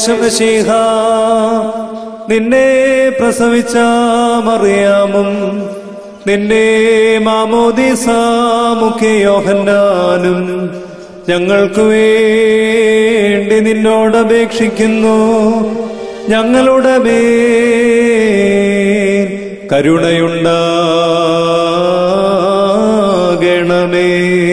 യേശുമശീഹ നിന്നെ പ്രസവിച്ച മറിയാമും നിന്നെ മാമോദീസ മുഖ്യ യോഹന്നാനും ഞങ്ങൾക്ക് വേണ്ടി നിന്നോട് അപേക്ഷിക്കുന്നു. ഞങ്ങളുടെ മേൽ കരുണയുണ്ടാകണമേ.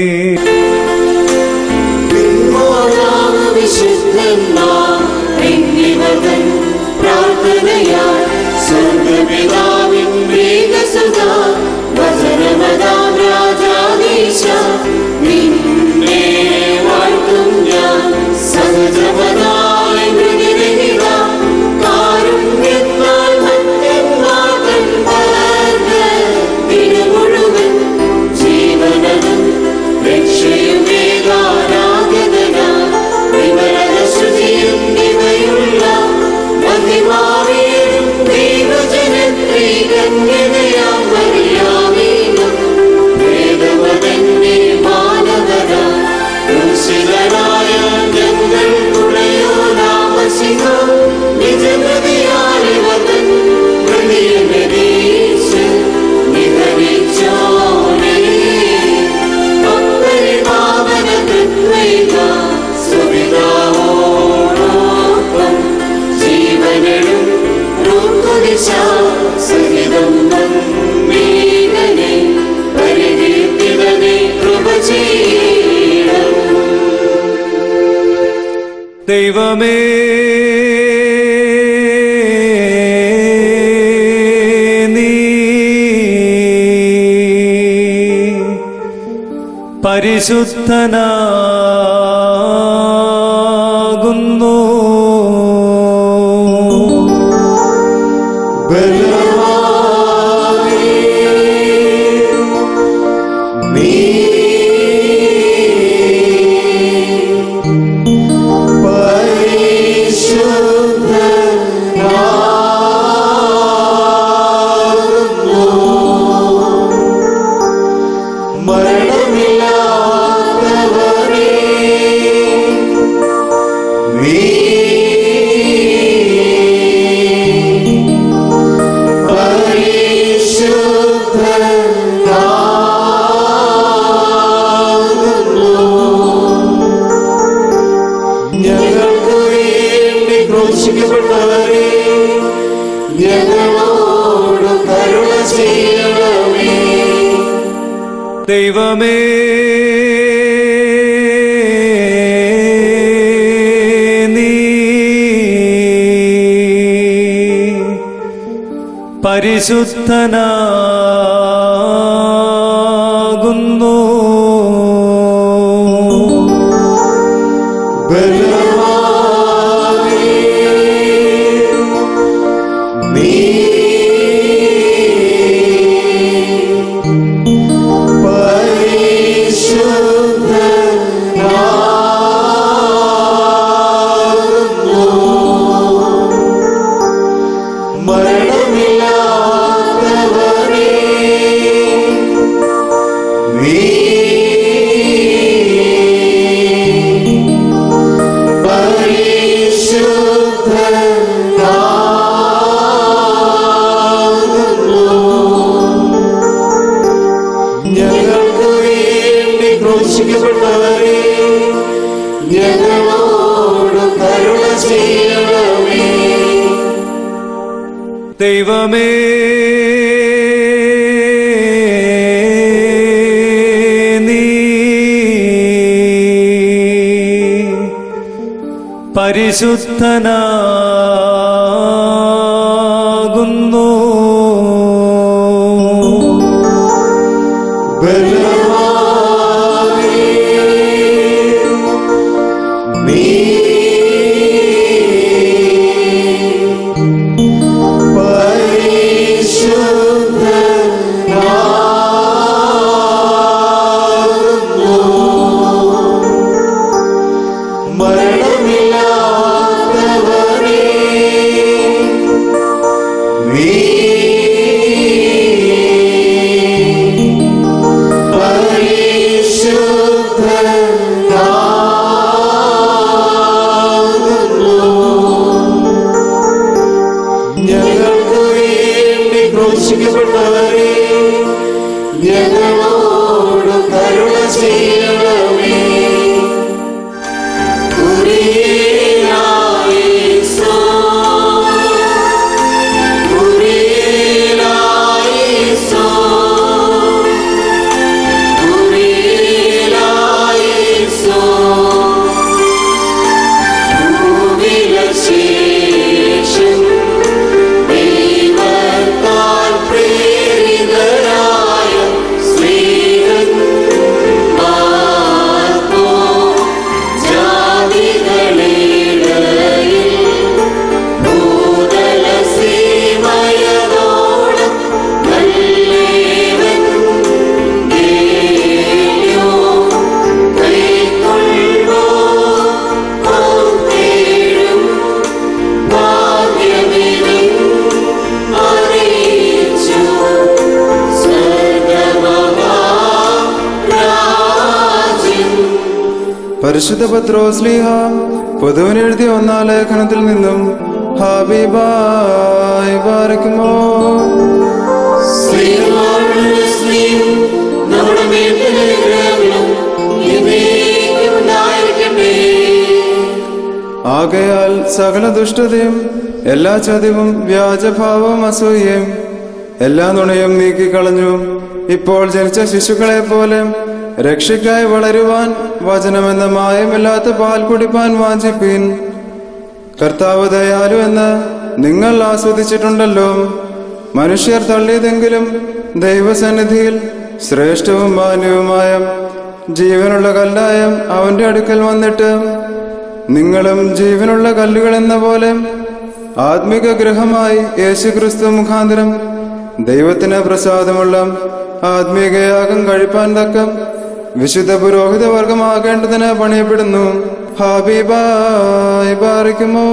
ദൈവമേ, നീ പരിശുദ്ധനാകുന്നു. ദൈവമേ, നീ പരിശുദ്ധനാകുന്നു. ദൈവമേ, നീ പരിശുദ്ധനാകുന്നു. പരിശുദ്ധനാകുന്നു. പരിശുദ്ധ പത്രോസ്ലീഹ പൊതുവിനെഴുതിയ ഒന്നാം ലേഖനത്തിൽ നിന്നും ഹബീബായി ബാരക്കുമോ. ആകയാൽ സകല ദുഷ്ടതയും എല്ലാ ചതിവും വ്യാജഭാവവും അസൂയയും എല്ലാ നുണയും നീക്കിക്കളഞ്ഞു ഇപ്പോൾ ജനിച്ച ശിശുക്കളെ പോലെ രക്ഷയ്ക്കായി വളരുവാൻ വചനമെന്ന മായമില്ലാത്ത പാൽ കുടിപ്പാൻ വാഞ്ചിപ്പീൻ. കർത്താവ് ദയാലു എന്ന് നിങ്ങൾ ആസ്വദിച്ചിട്ടുണ്ടല്ലോ. മനുഷ്യർ തള്ളിയതെങ്കിലും ദൈവസന്നിധിയിൽ ശ്രേഷ്ഠവും മാന്യവുമായ ജീവനുള്ള കല്ലായ അവന്റെ അടുക്കൽ വന്നിട്ട് നിങ്ങളും ജീവനുള്ള കല്ലുകൾ എന്ന പോലെ ആത്മിക ഗൃഹമായി യേശുക്രിസ്തു മുഖാന്തരം ദൈവത്തിന് പ്രസാദമുള്ള ആത്മീകയാഗം കഴിപ്പാൻ തക്ക വിശുദ്ധ പുരോഹിത വർഗമാകേണ്ടതിന് പണിയപ്പെടുന്നു. ഹബീബായി ബാരക്കുമോ.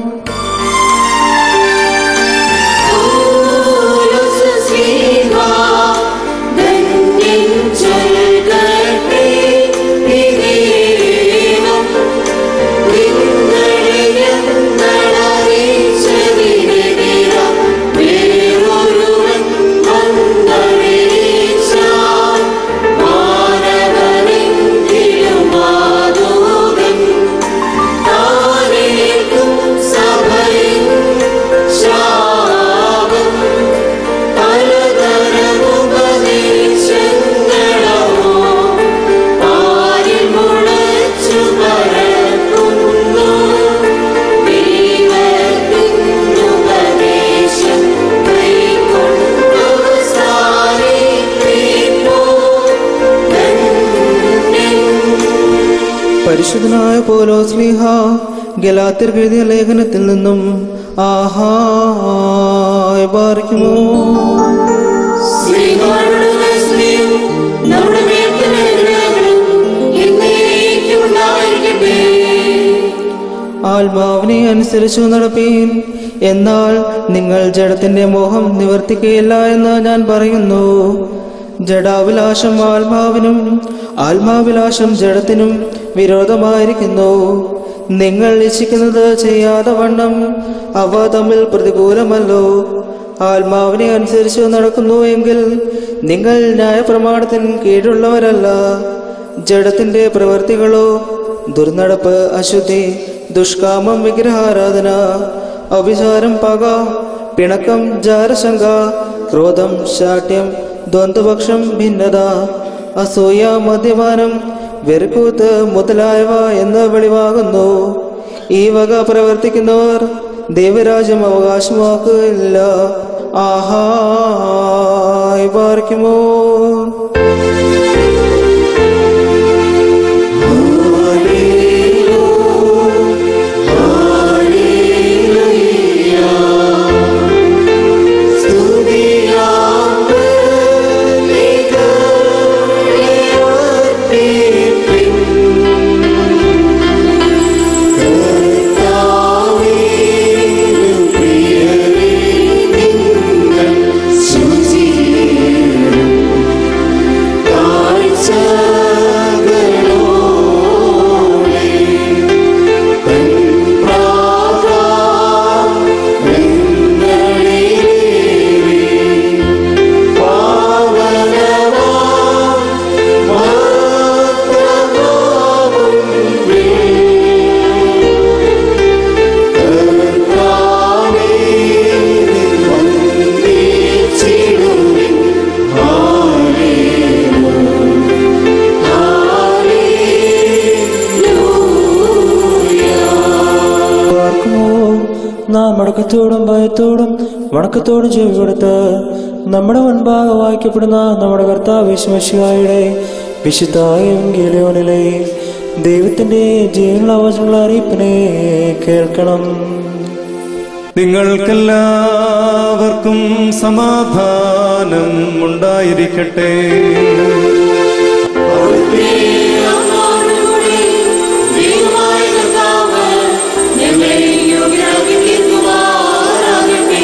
പരിശുദ്ധനായ പൗലോസ്ലീഹ ഗലാത്യർക്ക് എഴുതിയ ലേഖനത്തിൽ നിന്നും ആഹായ് ബാരക്കുമോ. ആത്മാവിനെ അനുസരിച്ചു നടപ്പീൻ, എന്നാൽ നിങ്ങൾ ജഡത്തിന്റെ മോഹം നിവർത്തിക്കുകയില്ല എന്ന് ഞാൻ പറയുന്നു. ജഡാഭിലാഷം ആത്മാവിനും ആത്മാഭിലാഷം ജഡത്തിനും വിരോധമായിരിക്കുന്നു. നിങ്ങൾ ഇച്ഛിക്കുന്നത് ചെയ്യാതെ വണ്ണം അവ തമ്മിൽ പ്രതികൂലമല്ലോ. ആത്മാവിനെ അനുസരിച്ച് നടക്കുന്നു എങ്കിൽ നിങ്ങൾ ന്യായപ്രമാണത്തിന് കീഴുള്ളവരല്ല. ജഡത്തിന്റെ പ്രവൃത്തികളോ ദുർനടപ്പ്, അശുദ്ധി, ദുഷ്കാമം, വിഗ്രഹാരാധന, അഭിചാരം, പക, പിണക്കം, ജാരശങ്ക, ക്രോധം, ശാഠ്യം, ദ്വന്ദ്വപക്ഷം, ഭിന്നത, അസൂയ, മദ്യപാനം, വെറുക്കൂത്ത് മുതലായവ എന്ന് വെളിവാകുന്നു. ഈ വക പ്രവർത്തിക്കുന്നവർ ദൈവരാജ്യം അവകാശമാക്കുകയില്ല. ആഹായ് ബാരക്കുമോ. മടക്കത്തോടും ഭയത്തോടും വണക്കത്തോടും ചെവി കൊടുത്ത് നമ്മുടെ മുൻപാകെ വായിക്കപ്പെടുന്ന നമ്മുടെ കർത്താവ് യേശുമിശിഹായുടെ വിശുദ്ധ എവങ്കേലിയോനിലെ ദൈവത്തിന്റെ ജീവനുള്ള വചനങ്ങളുടെ അറിയിപ്പിനെ കേൾക്കണം. നിങ്ങൾക്കെല്ലാവർക്കും സമാധാനം ഉണ്ടായിരിക്കട്ടെ.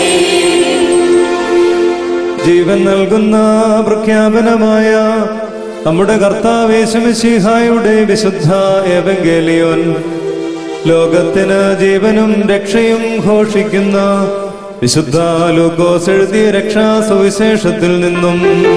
ജീവൻ നൽകുന്ന പ്രഖ്യാപനമായ നമ്മുടെ കർത്താവ് യേശുമിശിഹായുടെ വിശുദ്ധ എവങ്കേലിയോൻ ലോകത്തിന് ജീവനും രക്ഷയും ഘോഷിക്കുന്ന വിശുദ്ധ ലൂക്കോസ് എഴുതിയ രക്ഷാസുവിശേഷത്തിൽ നിന്നും.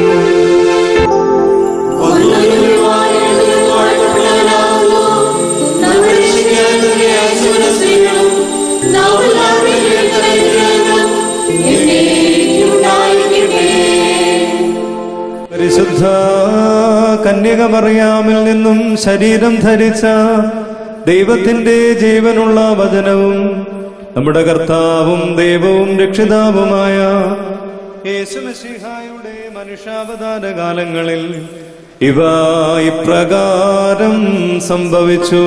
പരിശുദ്ധ കന്യക മറിയാമിൽ നിന്നും ശരീരം ധരിച്ച ദൈവത്തിന്റെ ജീവനുള്ള വചനവും നമ്മുടെ കർത്താവും ദൈവവും രക്ഷിതാവുമായ യേശുമിശിഹായുടെ മനുഷ്യാവതാര കാലങ്ങളിൽ ഇവ ഇപ്രകാരം സംഭവിച്ചു.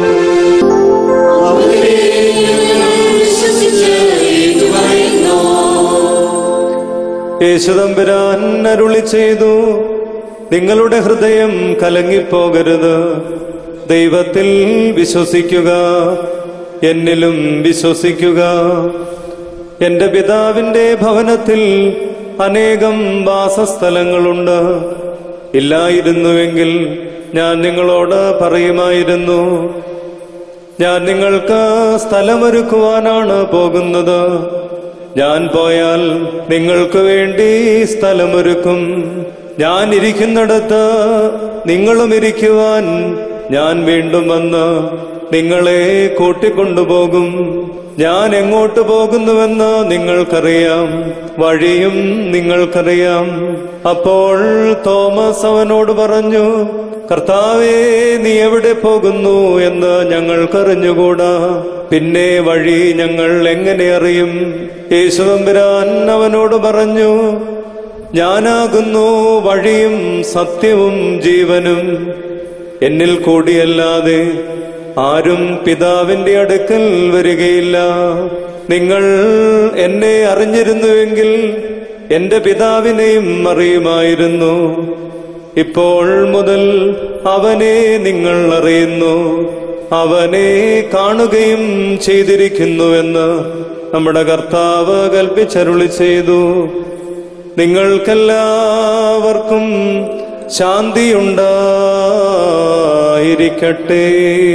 യേശുതമ്പുരാൻ അരുളി ചെയ്തു, നിങ്ങളുടെ ഹൃദയം കലങ്ങിപ്പോകരുത്. ദൈവത്തിൽ വിശ്വസിക്കുക, എന്നിലും വിശ്വസിക്കുക. എന്റെ പിതാവിന്റെ ഭവനത്തിൽ അനേകം വാസസ്ഥലങ്ങളുണ്ട്. ഇല്ലായിരുന്നുവെങ്കിൽ ഞാൻ നിങ്ങളോട് പറയുമായിരുന്നു. ഞാൻ നിങ്ങൾക്ക് സ്ഥലമൊരുക്കുവാനാണ് പോകുന്നത്. ഞാൻ പോയാൽ നിങ്ങൾക്ക് വേണ്ടി സ്ഥലമൊരുക്കും. ഞാൻ ഇരിക്കുന്നിടത്ത് നിങ്ങളും ഇരിക്കുവാൻ ഞാൻ വീണ്ടും വന്ന് നിങ്ങളെ കൂട്ടിക്കൊണ്ടുപോകും. ഞാൻ എങ്ങോട്ട് പോകുന്നുവെന്ന് നിങ്ങൾക്കറിയാം, വഴിയും നിങ്ങൾക്കറിയാം. അപ്പോൾ തോമസ് അവനോട് പറഞ്ഞു, കർത്താവേ, നീ എവിടെ പോകുന്നു എന്ന് ഞങ്ങൾക്കറിഞ്ഞുകൂടാ. പിന്നെ വഴി ഞങ്ങൾ എങ്ങനെ അറിയും? യേശുതമ്പുരാൻ അവനോട് പറഞ്ഞു, ഞാനാകുന്നു വഴിയും സത്യവും ജീവനും. എന്നിൽ കൂടിയല്ലാതെ ആരും പിതാവിന്റെ അടുക്കൽ വരികയില്ല. നിങ്ങൾ എന്നെ അറിഞ്ഞിരുന്നുവെങ്കിൽ എന്റെ പിതാവിനെയും അറിയുമായിരുന്നു. ഇപ്പോൾ മുതൽ അവനെ നിങ്ങൾ അറിയുന്നു, അവനെ കാണുകയും ചെയ്തിരിക്കുന്നുവെന്ന് നമ്മുടെ കർത്താവ് കൽപ്പിച്ചരുളി ചെയ്തു. നിങ്ങൾക്കെല്ലാവർക്കും ശാന്തിയുണ്ടായിരിക്കട്ടെ.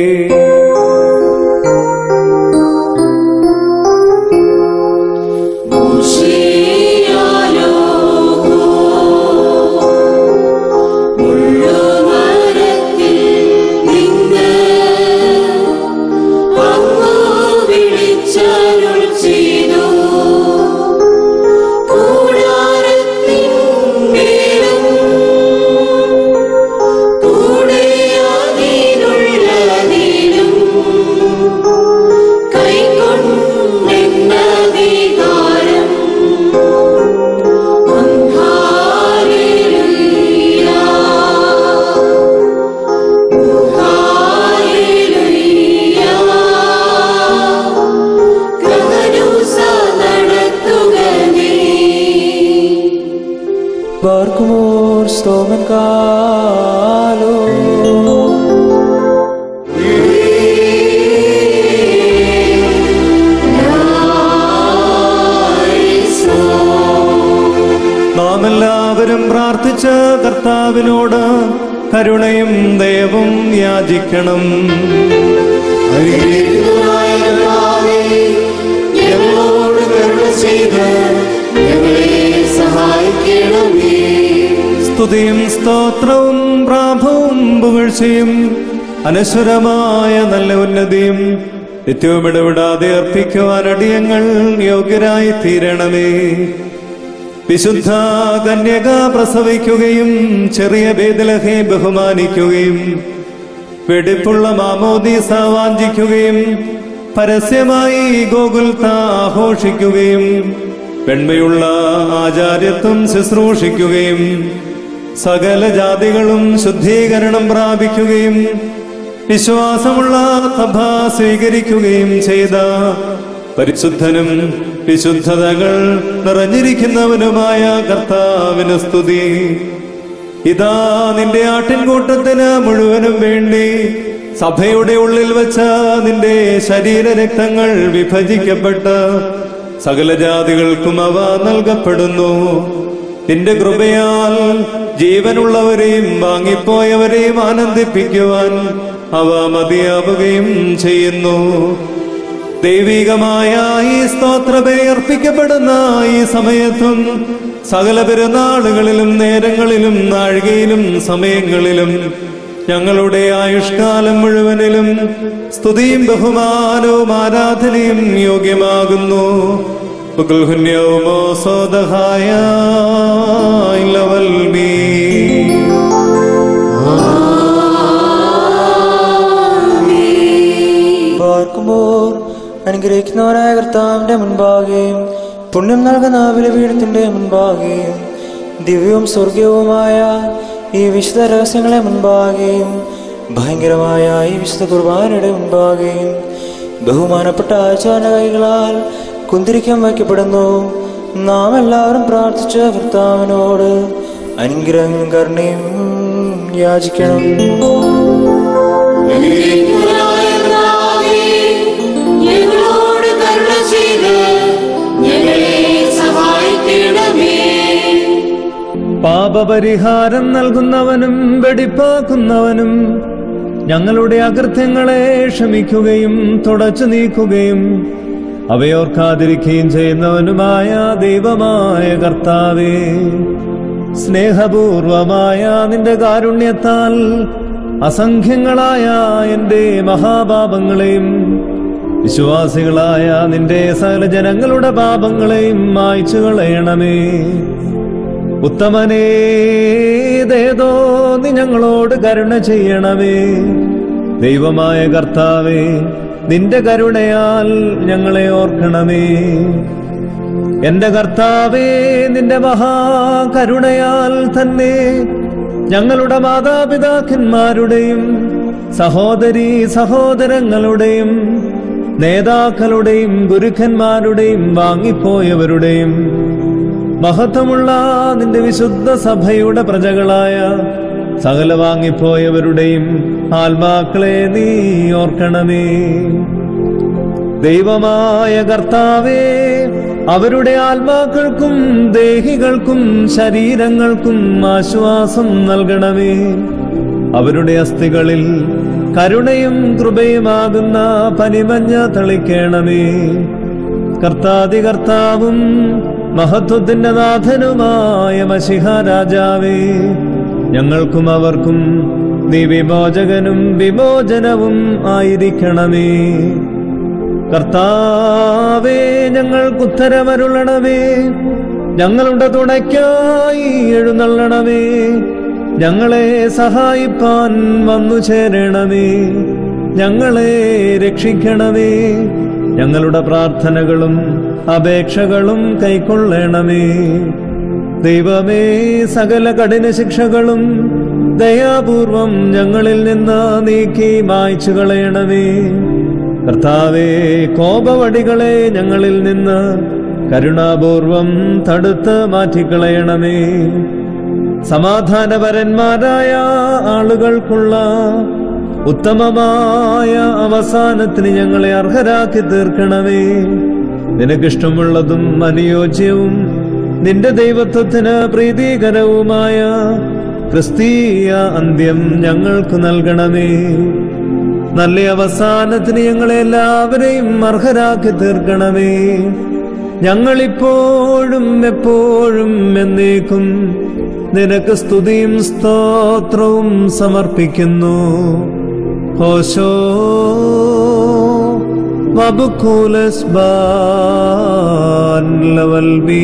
Barkumur stomen kalo നാം എല്ലാവരും പ്രാർത്ഥിച്ച് കർത്താവിനോട് കരുണയും ദയവും യാചിക്കണം. സ്തുതിയും സ്തോത്രവും പ്രാഭവും പുകഴ്ചയും അനശ്വരമായ നല്ല ഉന്നതിയും നിത്യവും ഇടവിടാതെ അർപ്പിക്കുവാൻ അടിയങ്ങൾ യോഗ്യരായി തീരണമേ. വിശുദ്ധ കന്യക പ്രസവിക്കുകയും ചെറിയ ബേത്ലഹേ ബഹുമാനിക്കുകയും വെടിപ്പുള്ള മാമോദീസ വാഞ്ചിക്കുകയും പരസ്യമായി ഗോകുൽത്ത ആഘോഷിക്കുകയും വെണ്മയുള്ള ആചാര്യത്വം ശുശ്രൂഷിക്കുകയും സകല ജാതികളും ശുദ്ധീകരണം പ്രാപിക്കുകയും വിശ്വാസമുള്ള സഭ സ്വീകരിക്കുകയും ചെയ്ത പരിശുദ്ധനും വിശുദ്ധതകൾ നിറഞ്ഞിരിക്കുന്നവനുമായ കർത്താവിന് സ്തുതി. ഇതാ നിന്റെ ആട്ടിൻകൂട്ടത്തിന് മുഴുവനും വേണ്ടി സഭയുടെ ഉള്ളിൽ വച്ച നിന്റെ ശരീരരക്തങ്ങൾ വിഭജിക്കപ്പെട്ട് സകല ജാതികൾക്കും അവ നൽകപ്പെടുന്നു. നിന്റെ കൃപയാൽ ജീവനുള്ളവരെയും വാങ്ങിപ്പോയവരെയും ആനന്ദിപ്പിക്കുവാൻ അവ മതിയാവുകയും ചെയ്യുന്നു. ദൈവികമായ ഈ സ്തോത്രബലി അർപ്പിക്കപ്പെടുന്ന ഈ സമയത്തും സകല പെരുന്നാളുകളിലും നേരങ്ങളിലും നാഴികയിലും സമയങ്ങളിലും ഞങ്ങളുടെ ആയുഷ്കാലം മുഴുവനിലും സ്തുതിയും ബഹുമാനവും ആരാധനയും യോഗ്യമാകുന്നു. അനുഗ്രഹിക്കുന്നവനായ കർത്താവിന്റെ മുൻപാകെയും പുണ്യം നൽകുന്ന ബലിപീഠത്തിന്റെ മുൻപാകെയും ദിവ്യവും സ്വർഗീയവുമായ ഈ വിശുദ്ധ രഹസ്യങ്ങളെ മുൻപാകെയും ഭയങ്കരമായ ഈ വിശുദ്ധ കുർബാനയുടെ മുൻപാകെയും ബഹുമാനപ്പെട്ട ആചാര കൈകളാൽ കുന്തിരിക്കാൻ വയ്ക്കപ്പെടുന്നു. നാം എല്ലാവരും പ്രാർത്ഥിച്ച കർത്താവിനോട് അനുഗ്രഹവും കരുണയും യാചിക്കണം. പാപപരിഹാരം നൽകുന്നവനും വെടിപ്പാക്കുന്നവനും ഞങ്ങളുടെ അകൃത്യങ്ങളെ ക്ഷമിക്കുകയും തുടച്ചു നീക്കുകയും അവയോർക്കാതിരിക്കുകയും ചെയ്യുന്നവനുമായ ദൈവമായ കർത്താവേ, സ്നേഹപൂർവമായ നിന്റെ കാരുണ്യത്താൽ അസംഖ്യങ്ങളായ എന്റെ മഹാപാപങ്ങളെയും വിശ്വാസികളായ നിന്റെ സകല ജനങ്ങളുടെ പാപങ്ങളെയും മായ്ച്ചു കളയണമേ. ഉത്തമനേ, ദേതോ നീ ഞങ്ങളോട് കരുണ ചെയ്യണമേ. ദൈവമായ കർത്താവേ, നിന്റെ കരുണയാൽ ഞങ്ങളെ ഓർക്കണമേ. എന്റെ കർത്താവേ, നിന്റെ മഹാകരുണയാൽ തന്നെ ഞങ്ങളുടെ മാതാപിതാക്കന്മാരുടെയും സഹോദരീ സഹോദരങ്ങളുടെയും നേതാക്കളുടെയും ഗുരുക്കന്മാരുടെയും വാങ്ങിപ്പോയവരുടെയും മഹത്വമുള്ള നിന്റെ വിശുദ്ധ സഭയുടെ പ്രജകളായ സകല വാങ്ങിപ്പോയവരുടെയും ആത്മാക്കളെ നീ ഓർക്കണമേ. ദൈവമായ കർത്താവേ, അവരുടെ ആത്മാക്കൾക്കും ദേഹികൾക്കും ശരീരങ്ങൾക്കും ആശ്വാസം നൽകണമേ. അവരുടെ അസ്ഥികളിൽ കരുണയും കൃപയുമാകുന്ന പനിമഞ്ഞ തളിക്കണമേ. കർത്താതികർത്താവും മഹത്വത്തിന്റെ നാഥനുമായ മശിഹ രാജാവേ, ഞങ്ങൾക്കും അവർക്കും നീ വിമോചകനും വിമോചനവും ആയിരിക്കണമേ. കർത്താവേ, ഞങ്ങൾക്കുത്തരമരുളണമേ. ഞങ്ങളുടെ തുണയ്ക്കായി എഴുന്നള്ളണമേ. ഞങ്ങളെ സഹായിപ്പാൻ വന്നു ചേരണമേ. ഞങ്ങളെ രക്ഷിക്കണമേ. ഞങ്ങളുടെ പ്രാർത്ഥനകളും അപേക്ഷകളും കൈക്കൊള്ളണമേ. ദൈവമേ, സകല കഠിന ശിക്ഷകളും ദയാപൂർവം ഞങ്ങളിൽ നിന്ന് നീക്കി മായ്ച്ചു കളയണമേ. കർത്താവേ, കോപവടികളെ ഞങ്ങളിൽ നിന്ന് കരുണാപൂർവം തടുത്ത് മാറ്റിക്കളയണമേ. സമാധാനപരന്മാരായ ആളുകൾക്കുള്ള ഉത്തമമായ അവസാനത്തിന് ഞങ്ങളെ അർഹരാക്കി തീർക്കണമേ. നിനക്കിഷ്ടമുള്ളതും അനുയോജ്യവും നിന്റെ ദൈവത്വത്തിന് പ്രീതികരവുമായ ക്രിസ്തീയ അന്ത്യം ഞങ്ങൾക്ക് നൽകണമേ. നല്ല അവസാനത്തിന് ഞങ്ങളെല്ലാവരെയും അർഹരാക്കി തീർക്കണമേ. ഞങ്ങളിപ്പോഴും എപ്പോഴും എന്നേക്കും നിനക്ക് സ്തുതിയും സ്തോത്രവും സമർപ്പിക്കുന്നു. ഹോശോ വബുകൂലസ് ബാൻ ലവൽബി.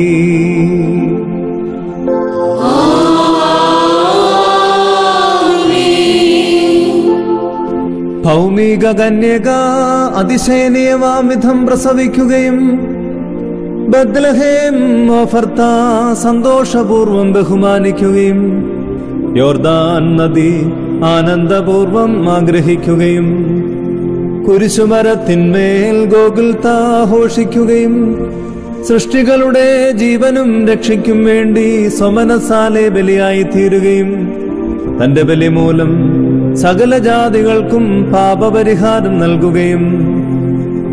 ഭൗമിക കന്യക അതിശയനീയമാം വിധം പ്രസവിക്കുകയും ബത്ലഹേം ഓഫർത്ത സന്തോഷപൂർവം ബഹുമാനിക്കുകയും യോർദാൻ നദി ആനന്ദപൂർവം ആഗ്രഹിക്കുകയും കുരിശുമരത്തിന്മേൽ ഗോകുൽത്ത ഘോഷിക്കുകയും സൃഷ്ടികളുടെ ജീവനും രക്ഷയ്ക്കും വേണ്ടി സ്വമനസാലെ ബലിയായി തീരുകയും തന്റെ ബലി മൂലം സകല ജാതികൾക്കും പാപപരിഹാരം നൽകുകയും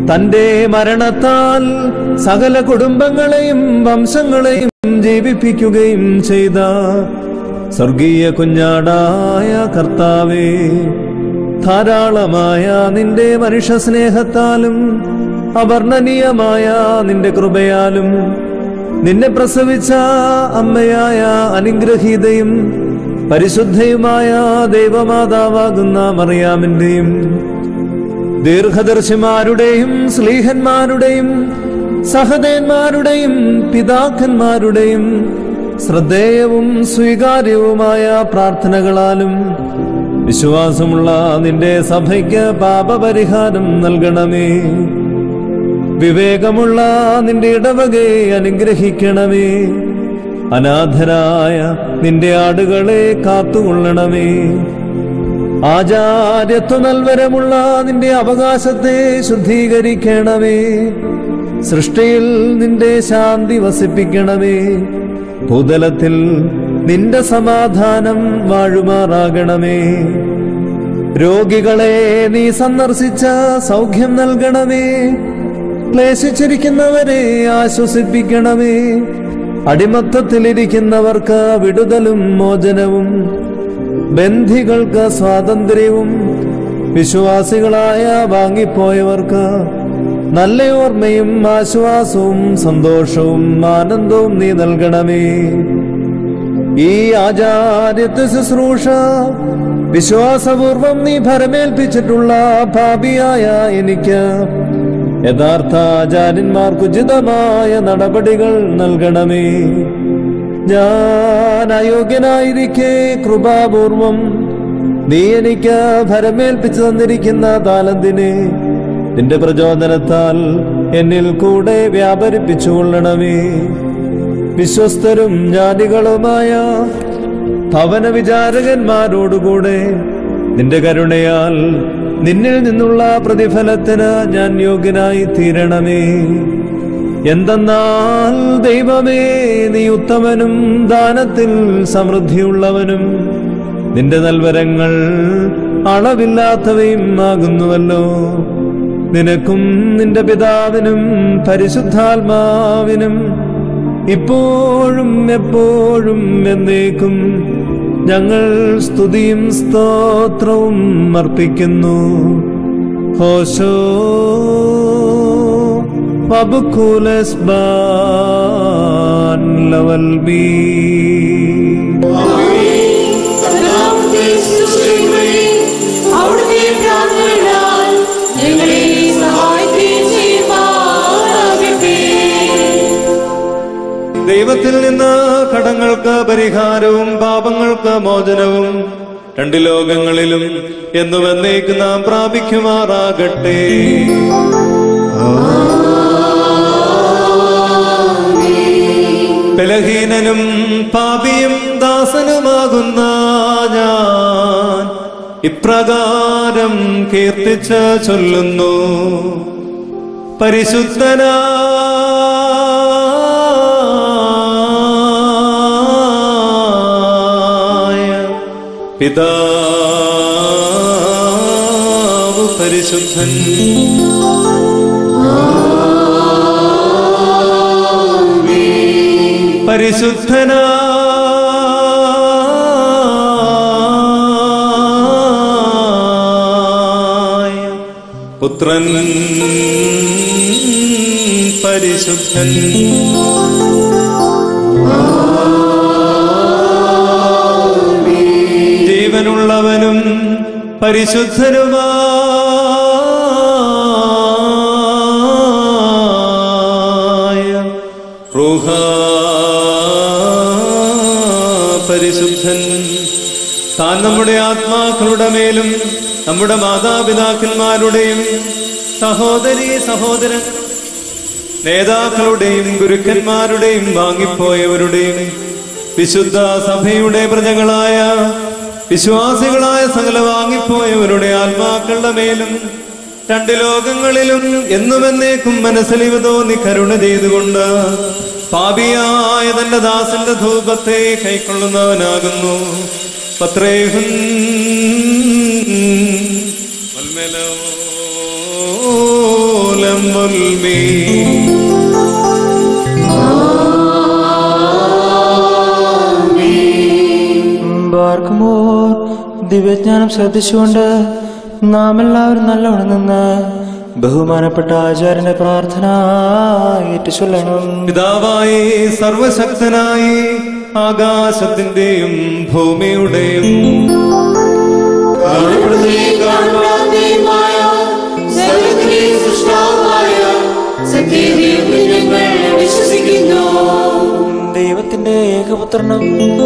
തന്റെ മരണത്താൽ സകല കുടുംബങ്ങളെയും വംശങ്ങളെയും ജീവിപ്പിക്കുകയും ചെയ്ത സ്വർഗീയ കുഞ്ഞാടായ കർത്താവേ, ധാരാളമായ നിന്റെ മനുഷ്യ സ്നേഹത്താലും അവർണ്ണനീയമായ നിന്റെ കൃപയാലും നിന്നെ പ്രസവിച്ച അമ്മയായ അനുഗ്രഹീതയും പരിശുദ്ധയുമായ ദൈവമാതാവാകുന്ന മറിയാമിന്റെയും ദീർഘദർശിമാരുടെയും സ്ലീഹന്മാരുടെയും സഹദേന്മാരുടെയും പിതാക്കന്മാരുടെയും ശ്രദ്ധേയവും സ്വീകാര്യവുമായ പ്രാർത്ഥനകളാലും വിശ്വാസമുള്ള നിന്റെ സഭയ്ക്ക് പാപപരിഹാരം നൽകണമേ. വിവേകമുള്ള നിന്റെ ഇടവകയെ അനുഗ്രഹിക്കണമേ. അനാഥരായ നിന്റെ ആടുകളെ കാത്തുകൊള്ളണമേ. ആചാര്യത്വ നൽവരമുള്ള നിന്റെ അവകാശത്തെ ശുദ്ധീകരിക്കണമേ. സൃഷ്ടിയിൽ നിന്റെ ശാന്തി വസിപ്പിക്കണമേ. ഭൂതലത്തിൽ നിന്റെ സമാധാനം വാഴുമാറാകണമേ. രോഗികളെ നീ സന്ദർശിച്ച സൗഖ്യം നൽകണമേ. ക്ലേശിച്ചിരിക്കുന്നവരെ ആശ്വസിപ്പിക്കണമേ. അടിമത്തത്തിലിരിക്കുന്നവർക്ക് വിടുതലും മോചനവും, ബന്ധികൾക്ക് സ്വാതന്ത്ര്യവും, വിശ്വാസികളായ വാങ്ങിപ്പോയവർക്ക് നല്ല ഓർമ്മയും ആശ്വാസവും സന്തോഷവും ആനന്ദവും നീ നൽകണമേ. ഈ ആചാര്യത്വ ശുശ്രൂഷ വിശ്വാസപൂർവം നീ ഭരമേൽപ്പിച്ചിട്ടുള്ള പാപിയായ എനിക്ക് യഥാർത്ഥ ആചാര്യന്മാർക്ക് ഉചിതമായ നടപടികൾ നൽകണമേ. ഞാൻ അയോഗ്യനായിരിക്കെ കൃപാപൂർവം നീ എനിക്ക് ഭരമേൽപ്പിച്ചു തന്നിരിക്കുന്ന താലന്തിനെ നിന്റെ പ്രചോദനത്താൽ എന്നിൽ കൂടെ വ്യാപരിപ്പിച്ചുകൊള്ളണമേ. വിശ്വസ്തരും ജ്ഞാനികളുമായ ഭവന വിചാരകന്മാരോടുകൂടെ നിന്റെ കരുണയാൽ നിന്നിൽ നിന്നുള്ള പ്രതിഫലത്തിന് ഞാൻ യോഗ്യനായി തീരണമേ. എന്തെന്നാൽ ദൈവമേ, നീ ഉത്തമനും ദാനത്തിൽ സമൃദ്ധിയുള്ളവനും നിന്റെ നൽവരങ്ങൾ അളവില്ലാത്തവയും ആകുന്നുവല്ലോ. നിനക്കും നിന്റെ പിതാവിനും പരിശുദ്ധാത്മാവിനും ഇപ്പോഴും എപ്പോഴും എന്നേക്കും ഞങ്ങൾ സ്തുതിയും സ്തോത്രവും അർപ്പിക്കുന്നു. ഹോശോ വബുക്കുലസ് ബാൻ ലവൽ ബി. ദൈവത്തിൽ നിന്ന് കടങ്ങൾക്ക് പരിഹാരവും പാപങ്ങൾക്ക് മോചനവും രണ്ട് ലോകങ്ങളിലും എന്നും എന്നേക്കും നാം പ്രാപിക്കുമാറാകട്ടെ. ബലഹീനനും പാപിയും ദാസനുമാകുന്ന ഞാൻ ഇപ്രകാരം കീർത്തിച്ച് ചൊല്ലുന്നു. പരിശുദ്ധനാ പിതാവ് പരിശുദ്ധൻ, പരിശുദ്ധനായ പുത്രൻ പരിശുദ്ധൻ, ജീവനുള്ളവനും പരിശുദ്ധനുമായ റൂഹ പരിശുദ്ധൻ, താൻ നമ്മുടെ ആത്മാക്കളുടെ മേലും നമ്മുടെ മാതാപിതാക്കന്മാരുടെയും സഹോദരീ സഹോദരൻ നേതാക്കളുടെയും ഗുരുക്കന്മാരുടെയും വാങ്ങിപ്പോയവരുടെയും വിശുദ്ധ സഭയുടെ പ്രജകളായ വിശ്വാസികളായ സകല വാങ്ങിപ്പോയവരുടെ ആത്മാക്കളുടെ മേലും രണ്ട് ലോകങ്ങളിലും എന്നുമെന്നേക്കും മനസ്സലിവ് തോന്നി കരുണ ചെയ്തുകൊണ്ട് പാപിയായ തന്റെ ദാസന്റെ ധൂപത്തെ കൈക്കൊള്ളുന്നവനാകുന്നു. പത്രേഹുൻ മൂലം മുൽമേ ബാർക്കുമോർ ദിവ്യജ്ഞാനം ശ്രദ്ധിച്ചുകൊണ്ട് നാം എല്ലാവരും നല്ലവണ്ണം നിന്ന് ബഹുമാനപ്പെട്ട ആചാര്യന്റെ പ്രാർത്ഥന ഏറ്റുചൊല്ലണം. പിതാവായി സർവശക്തനായി ആകാശത്തിന്റെയും ഭൂമിയുടെയും ദൈവത്തിന്റെ ഏകപുത്രനും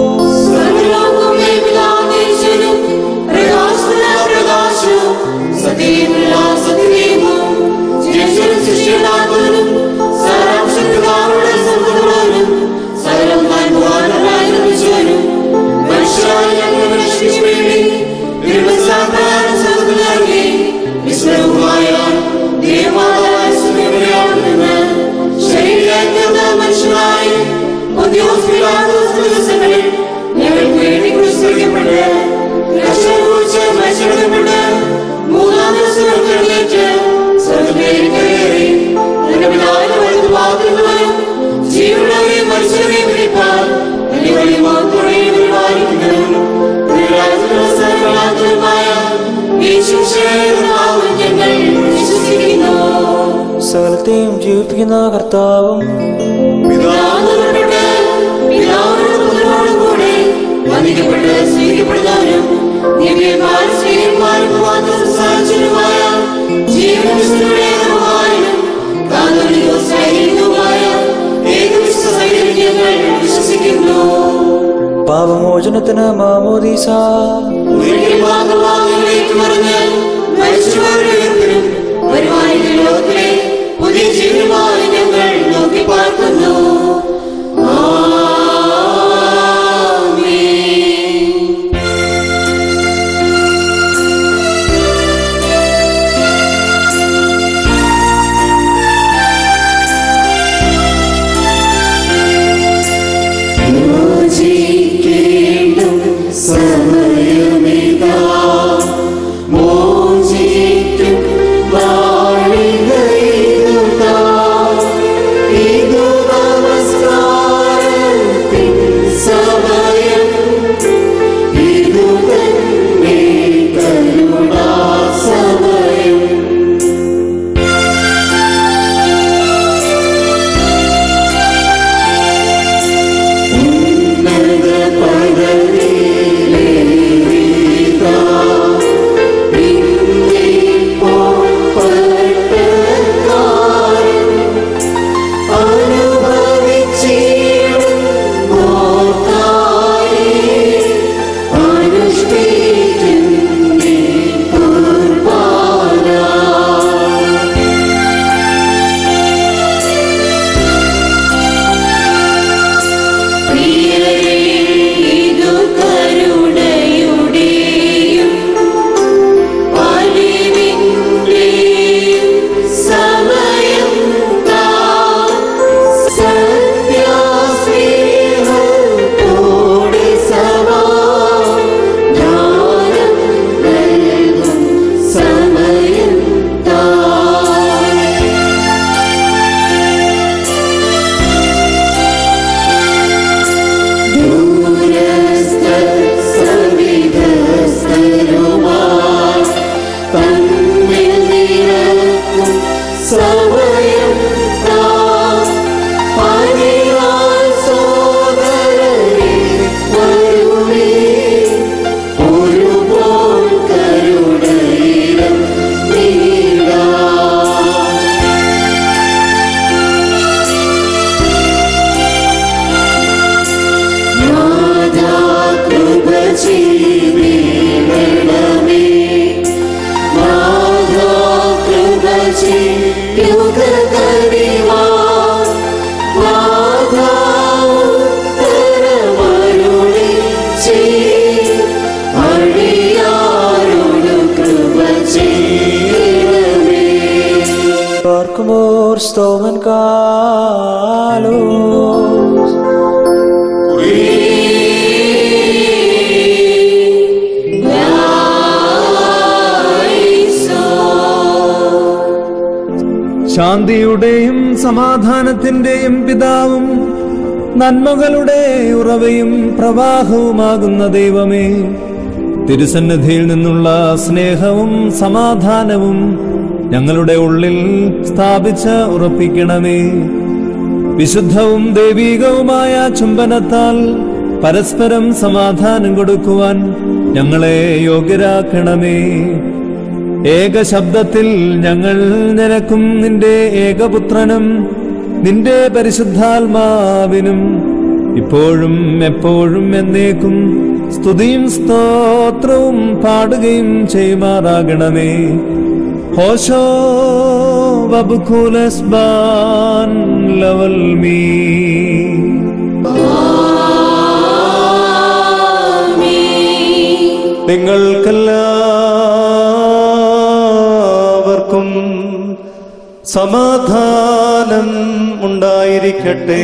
സകലത്തെയും ജീവിപ്പിക്കുന്ന കർത്താവും പാപമോചനത്തിന് മാമോദീസ പുതിയ ജീവിതമായി ഞങ്ങൾ നോക്കി പാർക്കുന്നു. Barkumor stomen kalos ശാന്തിയുടെയും സമാധാനത്തിന്റെയും പിതാവും നന്മകളുടെ ഉറവയും പ്രവാഹവുമാകുന്ന ദൈവമേ, തിരുസന്നിധിയിൽ നിന്നുള്ള സ്നേഹവും സമാധാനവും ഞങ്ങളുടെ ഉള്ളിൽ സ്ഥാപിച്ച് ഉറപ്പിക്കണമേ. വിശുദ്ധവും ദൈവീകവുമായ ചുംബനത്താൽ പരസ്പരം സമാധാനം കൊടുക്കുവാൻ ഞങ്ങളെ യോഗ്യരാക്കണമേ. ഏക ശബ്ദത്തിൽ ഞങ്ങൾ നിനക്കും നിന്റെ ഏകപുത്രനും നിന്റെ പരിശുദ്ധാത്മാവിനും ഇപ്പോഴും എപ്പോഴും എന്നേക്കും സ്തുതിയും സ്തോത്രവും പാടുകയും ചെയ്യുമാറാകണമേ. ഹോശോ വബുക്കുലസ്ബാൻ ലവൽ മീ. നിങ്ങൾക്കെല്ലാവർക്കും സമാധാനം ഉണ്ടായിരിക്കട്ടെ.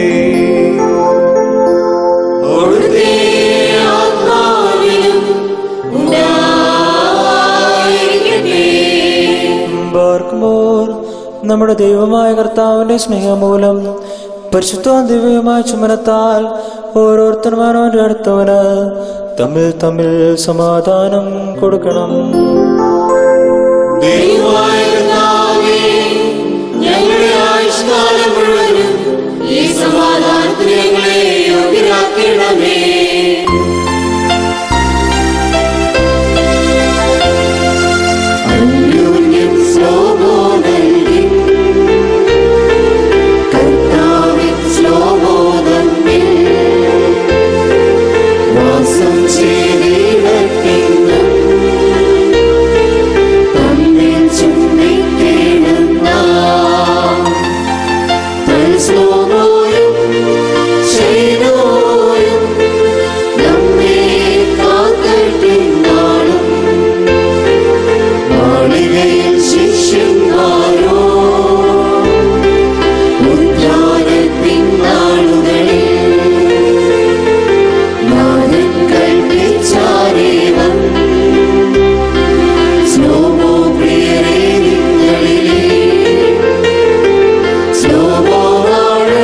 ബാർക്കുമോർ നമ്മുടെ ദൈവമായ കർത്താവിന്റെ സ്നേഹമൂലം പരിശുദ്ധവും ദിവ്യമായ ചുമനത്താൽ ഓരോരുത്തർമാനവന്റെ അടുത്തവന് തമ്മിൽ തമ്മിൽ സമാധാനം കൊടുക്കണം. ഞങ്ങളുടെ ആയുഷ്കാലം മുഴുവനും ഈ സമാധാനത്തിന് ഞങ്ങളെ യോഗ്യരാക്കണമേ. അന്യോന്യം ശ്ലോമോ നൽകി കർത്താവിൻ ശ്ലോമോ തമ്മിൽ വാസം ചെയ്തിടത്തിന്നും തമ്മിൽ ചുംബിക്കണം നാം. തൽശ്ലോമോയും ശൈലോയും നമ്മെ കാത്തിട്ടുണ്ടാളും. മാളികയിൽ ശിഷ്യന്മാരോ ഉദ്ധാനത്തിൻ നാളുകളിൽ നാഥൻ കൽപ്പിച്ചാരേവം ശ്ലോമോ പ്രിയരേ നിങ്ങളിലേ ശ്ലോമോവാണ്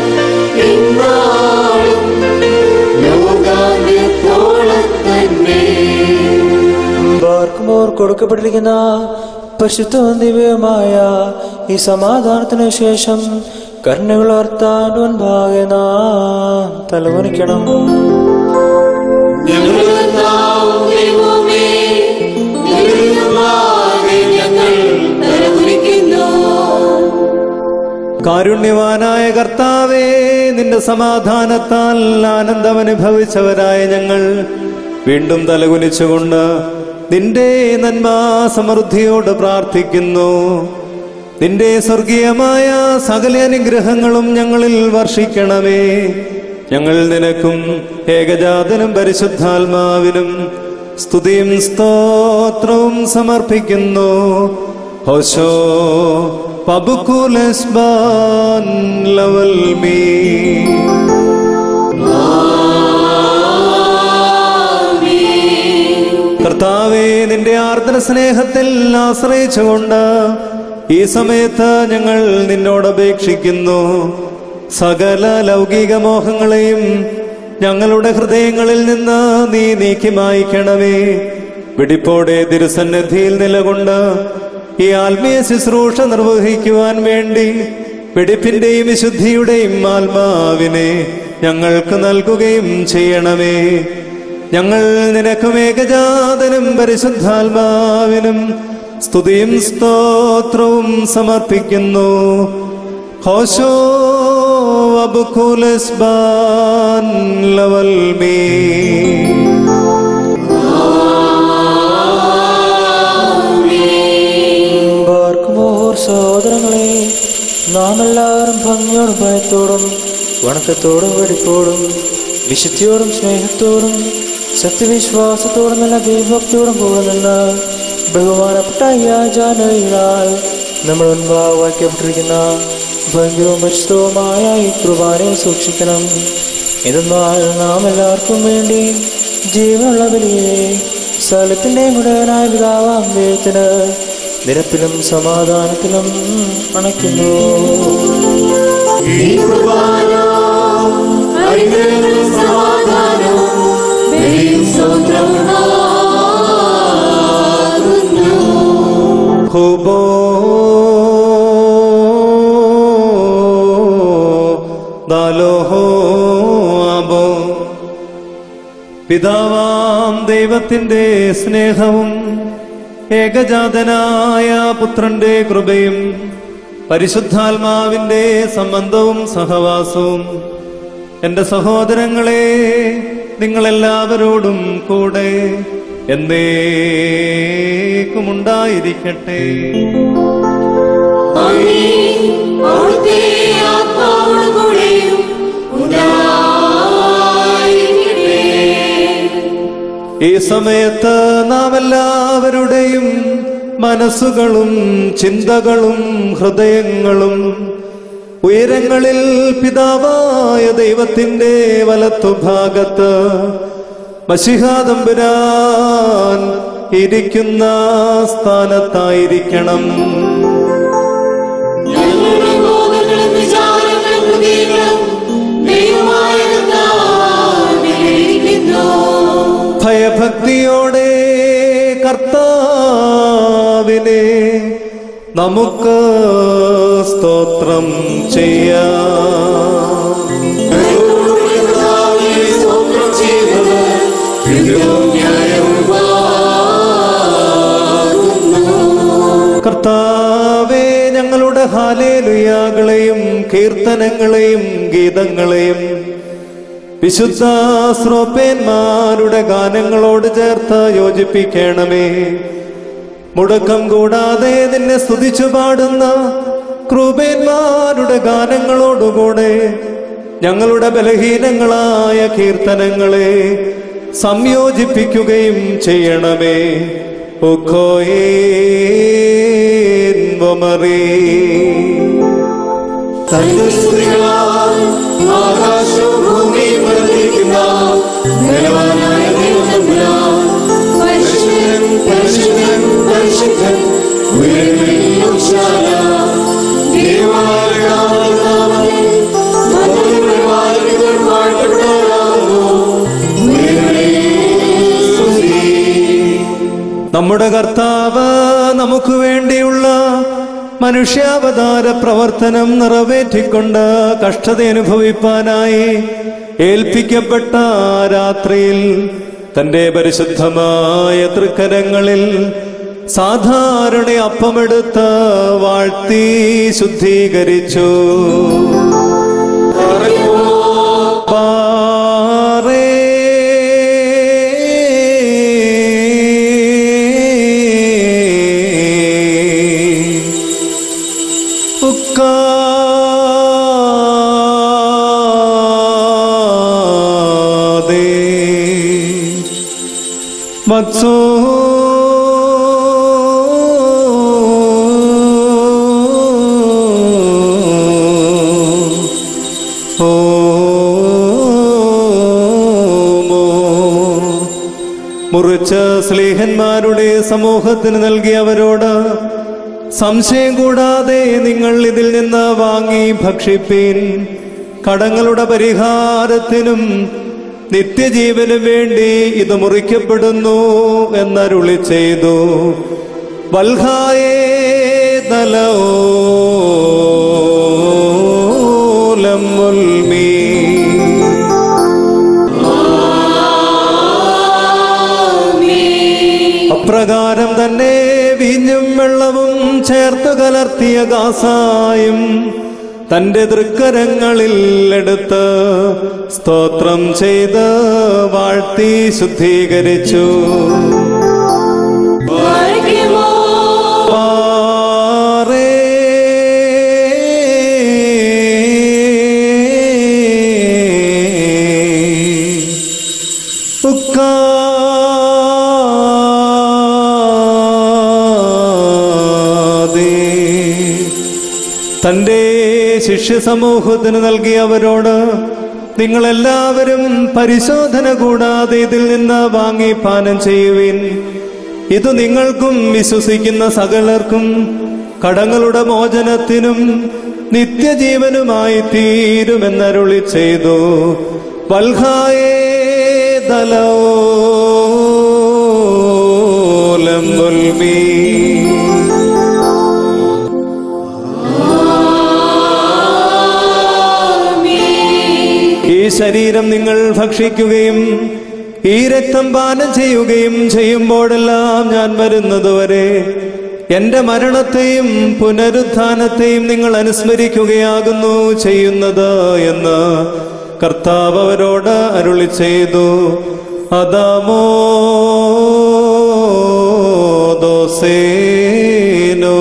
ഇന്നാളും ലോകാന്ത്യത്തോളം തന്നെ. ബാർക്കുമോർ കൊടുക്കപ്പെട്ടിരിക്കുന്ന പരിശുദ്ധവും ദിവ്യമായ ഈ സമാധാനത്തിന് ശേഷം കരുണകൾ വർത്താൻ മുൻപാകെ നാം തലകുനിക്കണം. ഞങ്ങളുടെ കർത്താവും ദൈവമേ, നിങ്ങളുമാകെ ഞങ്ങൾ തലകുനിക്കുന്നു. കാരുണ്യവാനായ കർത്താവേ, നിന്റെ സമാധാനത്താൽ ആനന്ദമനുഭവിച്ചവരായ ഞങ്ങൾ വീണ്ടും തലകുനിച്ചുകൊണ്ട് നിന്റെ നന്മ സമൃദ്ധിയോട് പ്രാർത്ഥിക്കുന്നു. നിന്റെ സ്വർഗീയമായ സകല അനുഗ്രഹങ്ങളും ഞങ്ങളിൽ വർഷിക്കണമേ. ഞങ്ങൾ നിനക്കും ഏകജാതനും പരിശുദ്ധാത്മാവിനും സ്തുതിയും സ്തോത്രവും സമർപ്പിക്കുന്നു. ഹോശോ പബുക്കുലസ്ബാൻ ലവൽ മീ. കർത്താവേ, നിന്റെ ആർദ്ര സ്നേഹത്തിൽ ആശ്രയിച്ചുകൊണ്ട് ഈ സമയത്ത് ഞങ്ങൾ നിന്നോട് അപേക്ഷിക്കുന്നു. സകല ലൗകിക മോഹങ്ങളെയും ഞങ്ങളുടെ ഹൃദയങ്ങളിൽ നിന്ന് നീ നീക്കി മായ്ക്കണമേ. വെടിപ്പോടെ തിരുസന്നിധിയിൽ നിലകൊണ്ട് ഈ ആത്മീയ ശുശ്രൂഷ നിർവഹിക്കുവാൻ വേണ്ടി വെടിപ്പിന്റെയും വിശുദ്ധിയുടെയും ആത്മാവിനെ ഞങ്ങൾക്ക് നൽകുകയും ചെയ്യണമേ. ഞങ്ങൾ നിനക്കും ഏകജാതനും പരിശുദ്ധാത്മാവിനും സ്തുതിയും സ്തോത്രവും സമർപ്പിക്കുന്നു. ഹോശോ വബുക്കുലസ്ബാൻ ലവൽ മീ. ബാർക്കുമോർ സഹോദരങ്ങളെ, നാം എല്ലാവരും ഭംഗിയോടും ഭയത്തോടും വണക്കത്തോടും വെടിപ്പോടും വിശുദ്ധിയോടും സ്നേഹത്തോടും സത്യവിശ്വാസത്തോടും നല്ല ദൈവഭക്തിയോടും കൂടെ നിന്ന് ബഹുമാനപ്പെട്ട യാചനയാൽ നമ്മൾ മുൻപാകെ വായിക്കപ്പെട്ടിരിക്കുന്ന ഭംഗിയും പരിശുദ്ധവുമായ ഈ കുർബാനയെ സൂക്ഷിക്കണം. എന്നാൽ നാം എല്ലാവർക്കും വേണ്ടി ജീവനുള്ള ബലിയെ സ്ഥലത്തിൻ്റെ മുഴുവനായ പിതാവാം ദൈവത്തിന് നിരപ്പിലും സമാധാനത്തിലും അണയ്ക്കുന്നു. ഈ കുർബാന അനുഗ്രഹവും സമാധാനവും ബലിയും സ്തോത്രവുമാകുന്നു. ഹോബോ ദാലോഹോ ആബോ. പിതാവാം ദൈവത്തിന്റെ സ്നേഹവും ഏകജാതനായ പുത്രന്റെ കൃപയും പരിശുദ്ധാത്മാവിന്റെ സംബന്ധവും സഹവാസവും എന്റെ സഹോദരങ്ങളെ നിങ്ങളെല്ലാവരോടും കൂടെ എന്നേക്കുമുണ്ടായിരിക്കട്ടെ. അവിടുത്തെ ആത്മാവോടുകൂടെയും ഉണ്ടായിരിക്കട്ടെ. ഈ സമയത്ത് നാം എല്ലാവരുടെയും മനസ്സുകളും ചിന്തകളും ഹൃദയങ്ങളും ഉയരങ്ങളിൽ പിതാവായ ദൈവത്തിന്റെ വലത്തുഭാഗത്ത് മശിഹാ തമ്പുരാൻ ഇരിക്കുന്ന സ്ഥാനത്തായിരിക്കണം. ഞങ്ങളുടെ ബോധങ്ങളും വിചാരങ്ങളും ഹൃദയങ്ങളും ദൈവമായ കർത്താവിലിരിക്കുന്നു. ഭയഭക്തിയോടെ കർത്താവിനെ നമുക്ക് സ്തോത്രം ചെയ്യാം. സ്തോത്രം ചെയ്തത് യുഗവും ന്യായവുമാകുന്നു. കർത്താവേ, ഞങ്ങളുടെ ഹല്ലേലൂയകളെയും കീർത്തനങ്ങളെയും ഗീതങ്ങളെയും വിശുദ്ധ ശ്രോപ്പേന്മാരുടെ ഗാനങ്ങളോട് ചേർത്ത് യോജിപ്പിക്കണമേ. മുടക്കം കൂടാതെ നിന്നെ സ്തുതിച്ചു പാടുന്ന ക്രൂപേന്മാരുടെ ഗാനങ്ങളോടുകൂടെ ഞങ്ങളുടെ ബലഹീനങ്ങളായ കീർത്തനങ്ങളെ സംയോജിപ്പിക്കുകയും ചെയ്യണമേ. ആകാശവും ഭൂമിയും വർദ്ധിക്കുന്ന ബലവാനായ ദൈവത്തമ്പുരാൻ പരിശുദ്ധൻ പരിശുദ്ധൻ പരിശുദ്ധൻ ഉയരങ്ങളിൽ ഉച്ചാല ദൈവമായ നാമത്തിൽ മധുരപരിപാലകർ വാഴ്ത്തപ്പെട്ടവരാകുന്നു. നമ്മുടെ കർത്താവ് നമുക്ക് വേണ്ടിയുള്ള മനുഷ്യാവതാര പ്രവർത്തനം നിറവേറ്റിക്കൊണ്ട് കഷ്ടത അനുഭവിപ്പാനായി ഏൽപ്പിക്കപ്പെട്ട രാത്രിയിൽ തന്റെ പരിശുദ്ധമായ തൃക്കരങ്ങളിൽ സാധാരണ അപ്പമെടുത്ത് വാഴ്ത്തി ശുദ്ധീകരിച്ചു. മത്സോ മുറിച്ച് സ്ലീഹന്മാരുടെ സമൂഹത്തിന് നൽകിയവരോട് സംശയം കൂടാതെ നിങ്ങൾ ഇതിൽ നിന്ന് വാങ്ങി ഭക്ഷിപ്പീൻ. കടങ്ങളുടെ പരിഹാരത്തിനും നിത്യജീവനും വേണ്ടി ഇത് മുറിക്കപ്പെടുന്നു എന്നരുളി ചെയ്തു. വൽഹായേ ദലോലമുൽമീ. അപ്രകാരം തന്നെ വീഞ്ഞും വെള്ളവും ചേർത്ത് കലർത്തിയ കാസായും തന്റെ തൃക്കരങ്ങളിൽ എടുത്ത് സ്തോത്രം ചെയ്ത് വാഴ്ത്തി ശുദ്ധീകരിച്ചു. തന്റെ ശിഷ്യ സമൂഹത്തിന് നൽകിയവരോട് നിങ്ങളെല്ലാവരും പരിശോധന കൂടാതെ ഇതിൽ നിന്ന് വാങ്ങി പാനം ചെയ്യുവിൻ. ഇത് നിങ്ങൾക്കും വിശ്വസിക്കുന്ന സകലർക്കും കടങ്ങളുടെ മോചനത്തിനും നിത്യജീവനുമായി തീരുമെന്നരുളി ചെയ്തു. വൽഹായേ ദലോലം ഗുൽമീ. ഈ ശരീരം നിങ്ങൾ ഭക്ഷിക്കുകയും ഈ രക്തം പാനം ചെയ്യുകയും ചെയ്യുമ്പോഴെല്ലാം ഞാൻ വരുന്നതുവരെ എന്റെ മരണത്തെയും പുനരുത്ഥാനത്തെയും നിങ്ങൾ അനുസ്മരിക്കുകയാകുന്നു ചെയ്യുന്നത് എന്ന് കർത്താവ് അവരോട് അരുളി ചെയ്തു. അദാമോ ദോസേനോ.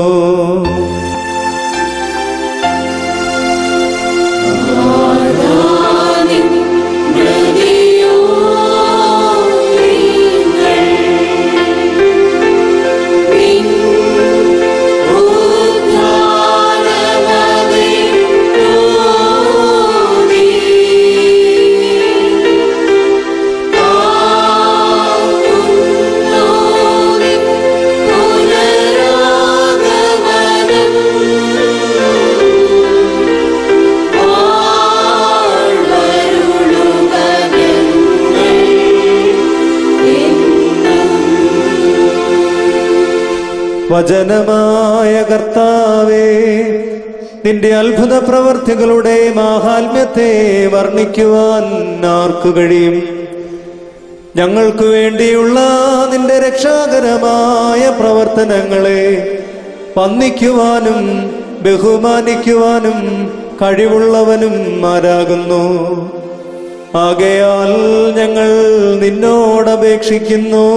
വചനമായ കർത്താവേ, നിന്റെ അത്ഭുത പ്രവർത്തികളുടെ മാഹാത്മ്യത്തെ വർണ്ണിക്കുവാൻ ആർക്കു കഴിയും? ഞങ്ങൾക്ക് വേണ്ടിയുള്ള നിന്റെ രക്ഷാകരമായ പ്രവർത്തനങ്ങളെ വന്ദിക്കുവാനും ബഹുമാനിക്കുവാനും കഴിവുള്ളവനും ആരാകുന്നു? ആകയാൽ ഞങ്ങൾ നിന്നോടപേക്ഷിക്കുന്നു.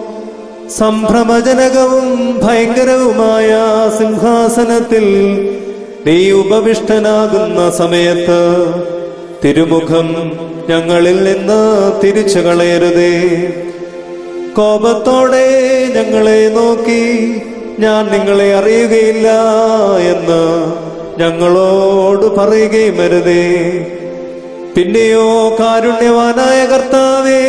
സംഭ്രമജനകവും ഭയങ്കരവുമായ സിംഹാസനത്തിൽ നീ ഉപവിഷ്ടനാകുന്ന സമയത്ത് തിരുമുഖം ഞങ്ങളിൽ നിന്ന് തിരിച്ചു കളയരുതേ. കോപത്തോടെ ഞങ്ങളെ നോക്കി ഞാൻ നിങ്ങളെ അറിയുകയില്ല എന്ന് ഞങ്ങളോട് പറയുകയും വരുതേ. പിന്നെയോ കാരുണ്യവാനായ കർത്താവേ,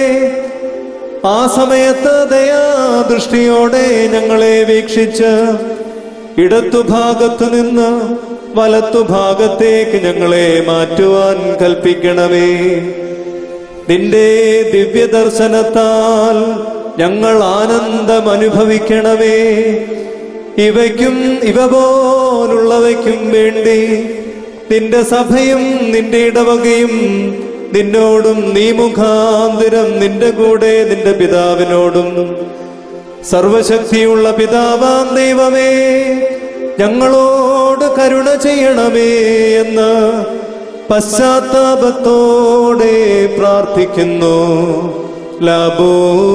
ആ സമയത്ത് ദയാദൃഷ്ടിയോടെ ഞങ്ങളെ വീക്ഷിച്ച് ഇടത്തുഭാഗത്തു നിന്ന് വലത്തുഭാഗത്തേക്ക് ഞങ്ങളെ മാറ്റുവാൻ കൽപ്പിക്കണമേ. നിന്റെ ദിവ്യദർശനത്താൽ ഞങ്ങൾ ആനന്ദം അനുഭവിക്കണമേ. ഇവയ്ക്കും ഇവ പോലുള്ളവയ്ക്കും വേണ്ടി നിന്റെ സഭയും നിന്റെ ഇടവകയും നിന്നോടും നീ മുഖാന്തിരം നിന്റെ കൂടെ നിന്റെ പിതാവിനോടും സർവശക്തിയുള്ള പിതാവാം ദൈവമേ, ഞങ്ങളോട് കരുണ ചെയ്യണമേ എന്ന് പശ്ചാത്താപത്തോടെ പ്രാർത്ഥിക്കുന്നു. ലാബോ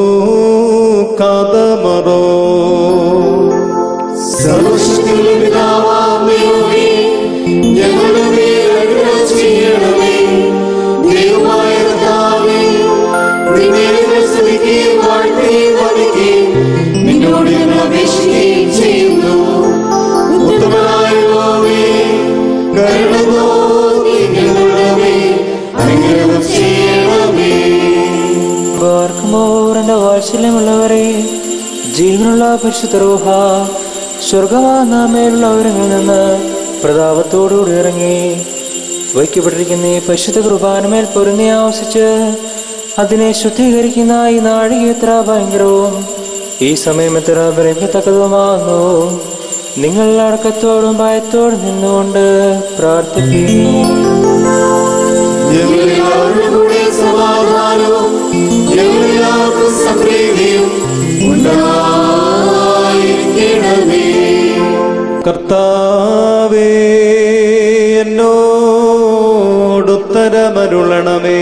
കാതമറോ. സർവശക്തിയുള്ള പിതാവാം ദൈവമേ, ഞങ്ങളുടെ മേൽ കരുണ ചെയ്യണമേ. ദൈവമായ കർത്താവേ, നിന്നെ ഞങ്ങൾ സ്തുതിക്കുകയും വാഴ്ത്തുകയും വന്ദിക്കുകയും നിന്നോട് ഞങ്ങൾ അപേക്ഷിക്കുകയും ചെയ്യുന്നു. ഉത്തമനായ യഹോവേ, കരുണ തോന്നി ഞങ്ങളുടെ മേൽ അനുഗ്രഹം ചെയ്യണമേ. എന്റെ വാത്സല്യമുള്ളവരെ, ജീവനുള്ള പരിശുദ്ധ റൂഹ സ്വർഗമാകുന്ന മേലുള്ളവരിൽ നിന്ന് പ്രതാപത്തോടുകൂടി ഇറങ്ങി വയ്ക്കപ്പെട്ടിരിക്കുന്ന ഈ പരിശുദ്ധ കുർബാനമേൽ പൊരുന്നി ആവസിച്ച് അതിനെ ശുദ്ധീകരിക്കുന്ന ഈ നാഴിക എത്ര ഭയങ്കരവും ഈ സമയം എത്ര ബ്രഹ്മത്തക്കതുമാകുന്നു. നിങ്ങൾ അടക്കത്തോടും ഭയത്തോടും നിന്നുകൊണ്ട് പ്രാർത്ഥിക്കുന്നു. സമാധാനവും ഞങ്ങളെല്ലാവർക്കും സംപ്രീതിയും ഉണ്ടായിരിക്കണമേ. കർത്താവേ, എന്നോടുത്തരമരുളണമേ.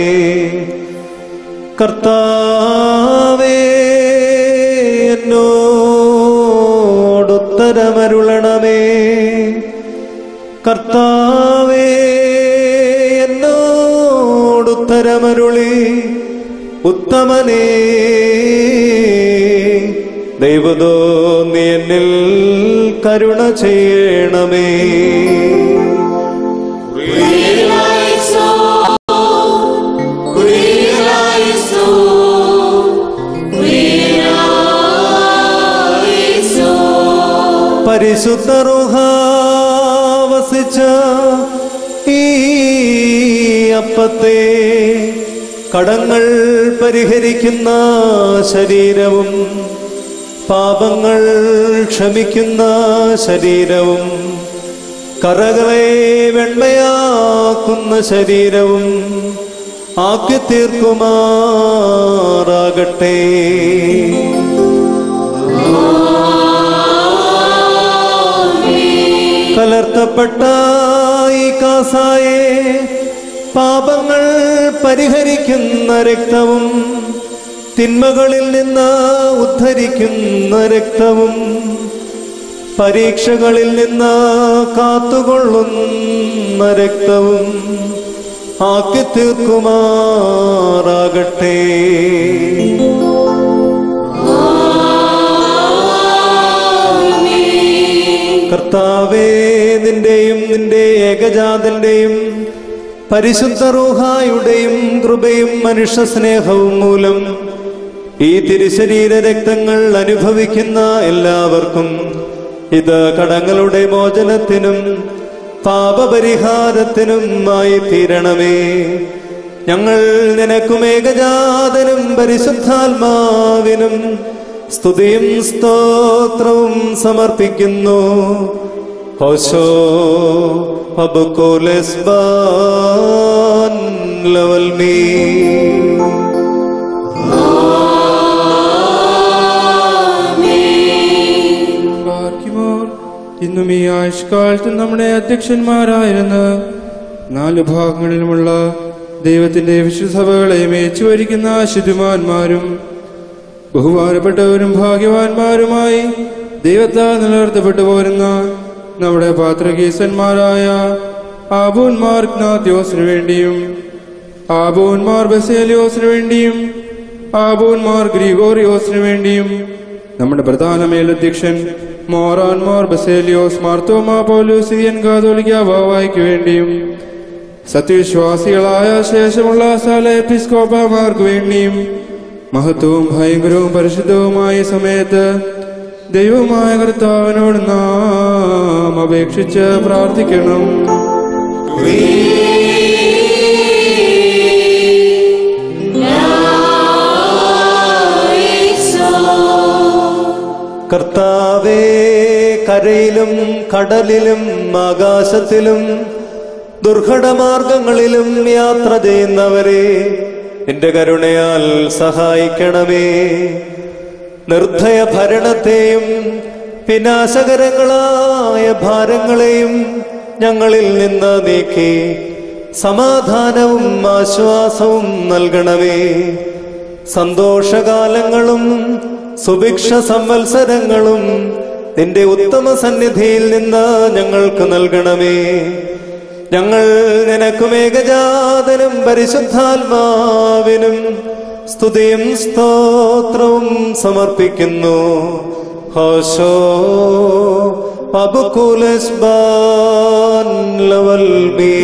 കർത്താവേ, എന്നോടുത്തരമരുളണമേ. കർത്താവേ, എന്നോടുത്തരമരുളി. ഉത്തമനേ, ദൈവതോ നീ എന്നിൽ കരുണ ചെയ്യണമേ. പരിശുദ്ധ റൂഹ വസിച്ച ഈ അപ്പത്തെ കടങ്ങൾ പരിഹരിക്കുന്ന ശരീരവും പാപങ്ങൾ ക്ഷമിക്കുന്ന ശരീരവും കറകളെ വെണ്മയാക്കുന്ന ശരീരവും ആക്കി തീർക്കുമാറാകട്ടെ. കലർത്തപ്പെട്ട ഈ കാസായെ പാപങ്ങൾ പരിഹരിക്കുന്ന രക്തവും തിന്മകളിൽ നിന്ന് ഉദ്ധരിക്കുന്ന രക്തവും പരീക്ഷകളിൽ നിന്ന് കാത്തുകൊള്ളുന്ന രക്തവും ആക്കി തീർക്കുമാറാകട്ടെ. കർത്താവേ, നിന്റെയും നിന്റെ ഏകജാതന്റെയും പരിശുദ്ധ റൂഹായുടെയും കൃപയും മനുഷ്യ സ്നേഹവും മൂലം ഈ തിരുശരീര രക്തങ്ങൾ അനുഭവിക്കുന്ന എല്ലാവർക്കും ഇത് കടങ്ങളുടെ മോചനത്തിനും പാപപരിഹാരത്തിനുമായി തീരണമേ. ഞങ്ങൾ നിനക്കും ഏകജാതനും പരിശുദ്ധാത്മാവിനും സ്തുതിയും സ്തോത്രവും സമർപ്പിക്കുന്നു. ഹോശോ അബുക്കോലെസ്ബാൻ ലവൽമീ. ഇന്നും ഈ ആയുഷ്കാലത്ത് നമ്മുടെ അധ്യക്ഷന്മാരായിരുന്ന 4 ഭാഗങ്ങളിലുമുള്ള ദൈവത്തിന്റെ വിശുദ്ധസഭകളെ മേച്ചു വരിക്കുന്ന ശുദ്ധിമാന്മാരും ബഹുമാനപ്പെട്ടവരും ഭാഗ്യവാന്മാരുമായി ദൈവത്താൽ നിലനിർത്തപ്പെട്ടു പോരുന്ന നമ്മുടെ പാത്രകീസന്മാരായ ആബൂന്മാർ ഇഗ്നാത്യോസിനു വേണ്ടിയും ആബൂന്മാർ ബസേലിയോസിനു വേണ്ടിയും ആബൂന്മാർ ഗ്രിഗോറിയോസിനു വേണ്ടിയും നമ്മുടെ പ്രധാന മേലധ്യക്ഷൻ മോറാൻമാർ ബസേലിയോസ് മാർത്തോമാ പൗലോസിയൻ കാതോലിക്ക ബാവായ്ക്ക് വേണ്ടിയും സത്യവിശ്വാസികളായ ശേഷമുള്ള സകല എപ്പിസ്കോപ്പമാർക്ക് വേണ്ടിയും മഹത്വവും ഭയങ്കരവും പരിശുദ്ധവുമായ സമയത്ത് ദൈവമായ കർത്താവിനോട് നാം അപേക്ഷിച്ച് പ്രാർത്ഥിക്കണം. കർത്താവേ, കരയിലും കടലിലും ആകാശത്തിലും ദുർഘടമാർഗങ്ങളിലും യാത്ര ചെയ്യുന്നവരെ നിന്റെ കരുണയാൽ സഹായിക്കണമേ. നിർഭയ ഭരണത്തെയും വിനാശകരങ്ങളായ ഭാരങ്ങളെയും ഞങ്ങളിൽ നിന്ന് നീക്കി സമാധാനവും ആശ്വാസവും നൽകണമേ. സന്തോഷകാലങ്ങളും സുഭിക്ഷ സംവത്സരങ്ങളും നിന്റെ ഉത്തമ സന്നിധിയിൽ നിന്ന് ഞങ്ങൾക്ക് നൽകണമേ. ഞങ്ങൾ നിനക്കും ഏകജാതനും പരിശുദ്ധാത്മാവിനും സ്തുതിയും സ്തോത്രവും സമർപ്പിക്കുന്നു. ഹോശോ അബുക്കുലസ്ബാൻ ലവൽമീ.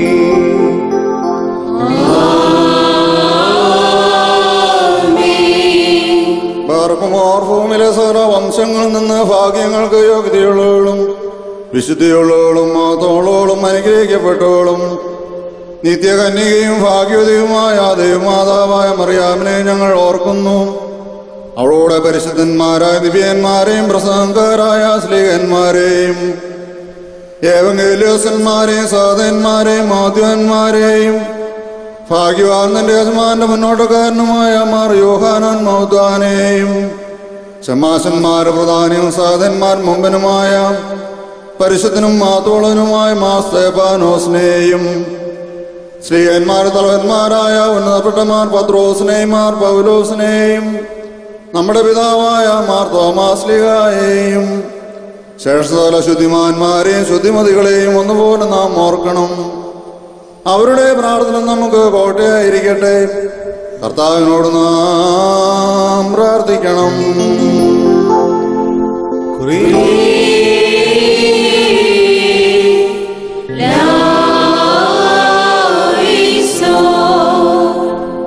ഭൂമിയിലെ സകല വംശങ്ങളിൽ നിന്ന് ഭാഗ്യങ്ങൾക്ക് യോഗ്യതയുള്ളവളും വിശുദ്ധിയുള്ളവളും മാതോളോളും അനുഗ്രഹിക്കപ്പെട്ടവളും നിത്യകന്യകയും ഭാഗ്യവതിയുമായ ദൈവമാതാവായ മറിയാമിനെ ഞങ്ങൾ ഓർക്കുന്നു. അവളോടെ പരിശുദ്ധന്മാരായ ദിവ്യന്മാരെയും പ്രസംഗക്കാരായ സ്ലീഹന്മാരെയും ഏവങ്കേലിയോസന്മാരെയും സാധന്മാരെയും മാധ്യവന്മാരെയും ഭാഗ്യവാൻ തന്റെ യജമാന്റെ മുന്നോട്ടുകാരനുമായ മാർ യോഹാനാൻ മൗദാനെയും ശമാശന്മാർ പ്രധാനിയും സാധന്മാർ മുമ്പനുമായ പരിശുദ്ധനും മാത്തോളനുമായ മാർ സ്തേഫാനോസിനെയും ശ്രീയന്മാർ തലവന്മാരായ ഉന്നതപ്പെട്ടമാർ പത്രോസിനെയും മാർ പൗലോസിനെയും നമ്മുടെ പിതാവായ മാർ തോമാസ്ലിഹായെയും ശേഷതല ശുദ്ധിമാന്മാരെയും ശുദ്ധിമതികളെയും ഒന്നുപോലെ നാം ഓർക്കണം. അവരുടെ പ്രാർത്ഥന നമുക്ക് കോട്ടയായിരിക്കട്ടെ. കർത്താവിനോട് നാം പ്രാർത്ഥിക്കണം.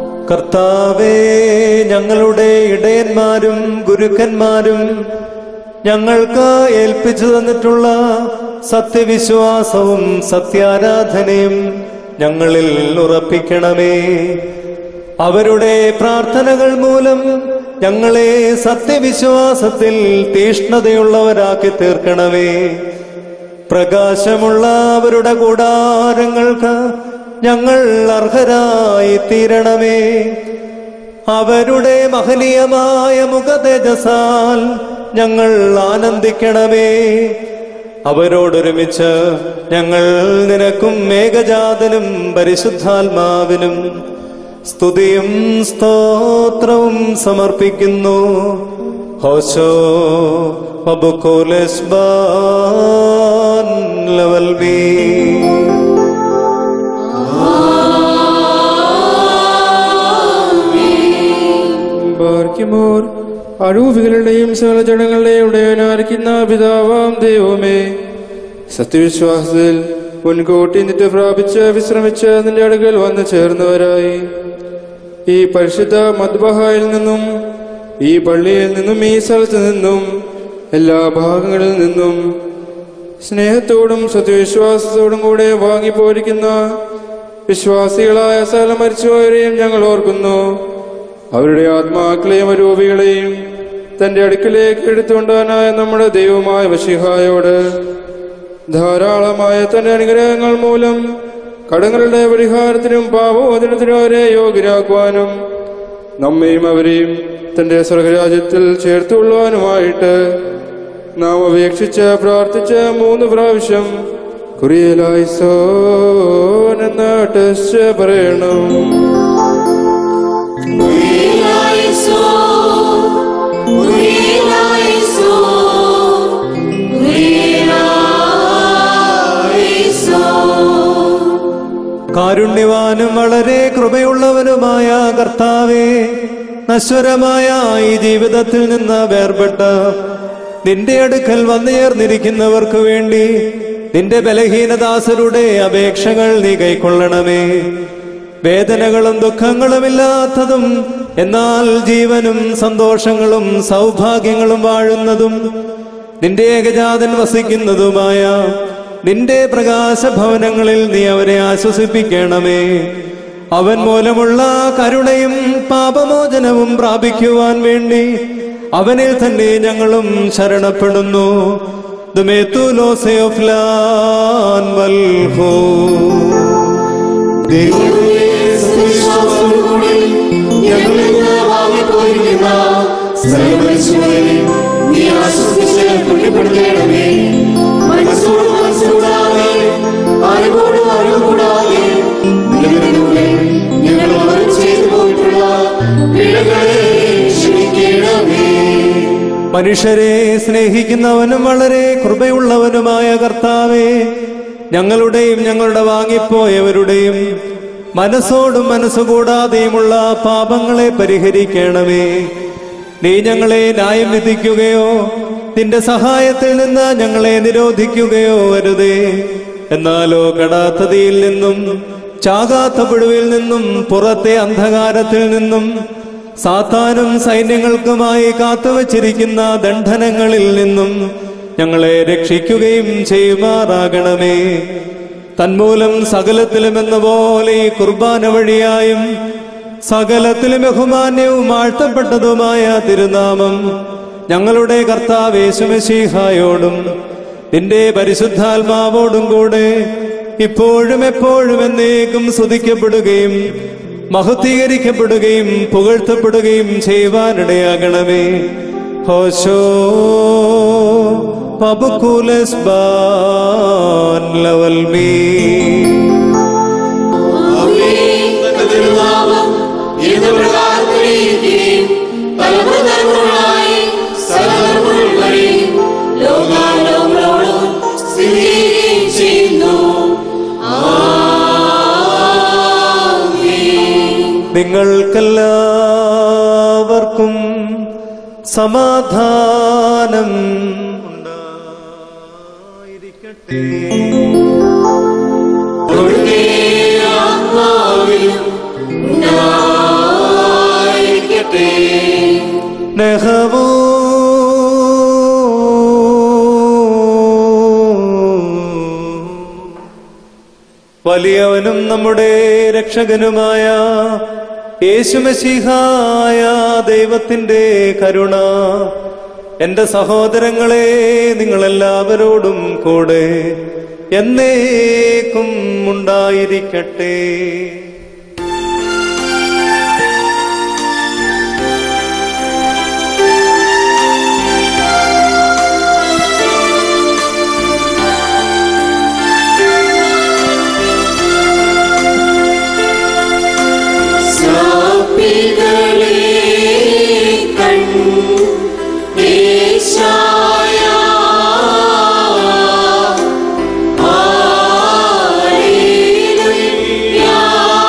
കർത്താവേ, ഞങ്ങളുടെ ഇടയന്മാരും ഗുരുക്കന്മാരും ഞങ്ങൾക്ക് ഏൽപ്പിച്ചു തന്നിട്ടുള്ള സത്യവിശ്വാസവും സത്യാരാധനയും ഞങ്ങളിൽ ഉറപ്പിക്കണമേ. അവരുടെ പ്രാർത്ഥനകൾ മൂലം ഞങ്ങളെ സത്യവിശ്വാസത്തിൽ തീഷ്ണതയുള്ളവരാക്കി തീർക്കണമേ. പ്രകാശമുള്ള അവരുടെ കൂടാരങ്ങൾക്ക് ഞങ്ങൾ അർഹരായി തീരണമേ. അവരുടെ മഹനീയമായ മുഖതേജസാൽ ഞങ്ങൾ ആനന്ദിക്കണമേ. അവരോടൊരുമിച്ച് ഞങ്ങൾ നിനക്കും ഏകജാതനും പരിശുദ്ധാത്മാവിനും സ്തുതിയും സ്തോത്രവും സമർപ്പിക്കുന്നു. ഹോശോ വബുക്കോലെസ്ബാൻ ലവൽബി. ബാർക്കിമോർ അഴൂവികളുടെയും സകല ജനങ്ങളുടെയും ഉടയവനായിരിക്കുന്ന പിതാവാം ദൈവമേ, സത്യവിശ്വാസത്തിൽ മുൻകൂട്ടി നിറ്റ് പ്രാപിച്ച് വിശ്രമിച്ച് നിന്റെ അടുക്കൽ വന്നു ചേർന്നവരായി ഈ പരിശുദ്ധ മദ്ബഹായിൽ നിന്നും ഈ പള്ളിയിൽ നിന്നും ഈ സ്ഥലത്ത് നിന്നും എല്ലാ ഭാഗങ്ങളിൽ നിന്നും സ്നേഹത്തോടും സത്യവിശ്വാസത്തോടും കൂടെ വാങ്ങിപ്പോരിക്കുന്ന വിശ്വാസികളായ സകല മരിച്ചുപോയവരെയും ഞങ്ങൾ ഓർക്കുന്നു. അവരുടെ ആത്മാക്കളെയും അരൂപികളെയും തന്റെ അടുക്കിലേക്ക് എടുത്തുകൊണ്ടാനായ നമ്മുടെ ദൈവമായ മശിഹായോട് ധാരാളമായ തന്റെ അനുഗ്രഹങ്ങൾ മൂലം കടങ്ങളുടെ പരിഹാരത്തിനും പാപമോചനത്തിനും അവരെ യോഗ്യരാക്കുവാനും നമ്മയും അവരെയും തന്റെ സ്വർഗരാജ്യത്തിൽ ചേർത്തുകൊള്ളുവാനുമായിട്ട് നാം അപേക്ഷിച്ച് പ്രാർത്ഥിച്ച് 3 പ്രാവശ്യം കുറിയലായിസോൻ എന്ന ടെസ്റ്റ് പറയണം. കാരുണ്യവാനും വളരെ കൃപയുള്ളവനുമായ കർത്താവേ, നശ്വരമായ ഈ ജീവിതത്തിൽ നിന്ന് വേർപെട്ട് നിന്റെ അടുക്കൽ വന്നുചേർന്നിരിക്കുന്നവർക്ക് വേണ്ടി നിന്റെ ബലഹീനദാസരുടെ അപേക്ഷകൾ നീ കൈക്കൊള്ളണമേ. വേദനകളും ദുഃഖങ്ങളുമില്ലാത്തതും എന്നാൽ ജീവനും സന്തോഷങ്ങളും സൗഭാഗ്യങ്ങളും വാഴുന്നതും നിന്റെ ഏകജാതൻ വസിക്കുന്നതുമായ നിന്റെ പ്രകാശഭവനങ്ങളിൽ നീ അവരെ ആശ്വസിപ്പിക്കണമേ. അവൻ മൂലമുള്ള കരുണയും പാപമോചനവും പ്രാപിക്കുവാൻ വേണ്ടി അവനിൽ തന്നെ ഞങ്ങളും ശരണപ്പെടുന്നു. മനുഷ്യരെ സ്നേഹിക്കുന്നവനും വളരെ കൃപയുള്ളവനുമായ കർത്താവേ, ഞങ്ങളുടെയും ഞങ്ങളുടെ വാങ്ങിപ്പോയവരുടെയും മനസ്സോടും മനസ്സുകൂടാതെയുമുള്ള പാപങ്ങളെ പരിഹരിക്കണമേ. നീ ഞങ്ങളെ ന്യായം വിധിക്കുകയോ നിന്റെ സഹായത്തിൽ നിന്ന് ഞങ്ങളെ നിരോധിക്കുകയോ അരുതേ. എന്നാലോ കടാത്തതിയിൽ നിന്നും ചാകാത്ത പുഴുവിൽ നിന്നും പുറത്തെ അന്ധകാരത്തിൽ നിന്നും സാത്താനും സൈന്യങ്ങൾക്കുമായി കാത്തുവച്ചിരിക്കുന്ന ദണ്ഡനങ്ങളിൽ നിന്നും ഞങ്ങളെ രക്ഷിക്കുകയും ചെയ്യുമാറാകണമേ. തന്മൂലം സകലത്തിലും എന്ന പോലെ ഈ കുർബാന വഴിയായും സകലത്തിലും ബഹുമാന്യവും ആഴ്ത്തപ്പെട്ടതുമായ തിരുനാമം ഞങ്ങളുടെ കർത്താവ് യേശുമശീഹായോടും നിന്റെ പരിശുദ്ധാത്മാവോടും കൂടെ ഇപ്പോഴും എപ്പോഴും എന്നേക്കും സ്തുതിക്കപ്പെടുകയും മഹത്വീകരിക്കപ്പെടുകയും പുകഴ്ത്തപ്പെടുകയും ചെയ്യുവാനിടയാകണമേ. ഹോശോ പബുക്കുലസ്ബാൻ ലവൽമീ. നിങ്ങൾക്കെല്ലാവർക്കും സമാധാനം ഉണ്ടായിരിക്കട്ടെ. നെഹവോ വലിയവനും നമ്മുടെ രക്ഷകനുമായ യേശുമശീഹായ ദൈവത്തിന്റെ കരുണ എന്റെ സഹോദരങ്ങളെ നിങ്ങളെല്ലാവരോടും കൂടെ എന്നേക്കും ഉണ്ടായിരിക്കട്ടെ. Hallelujah.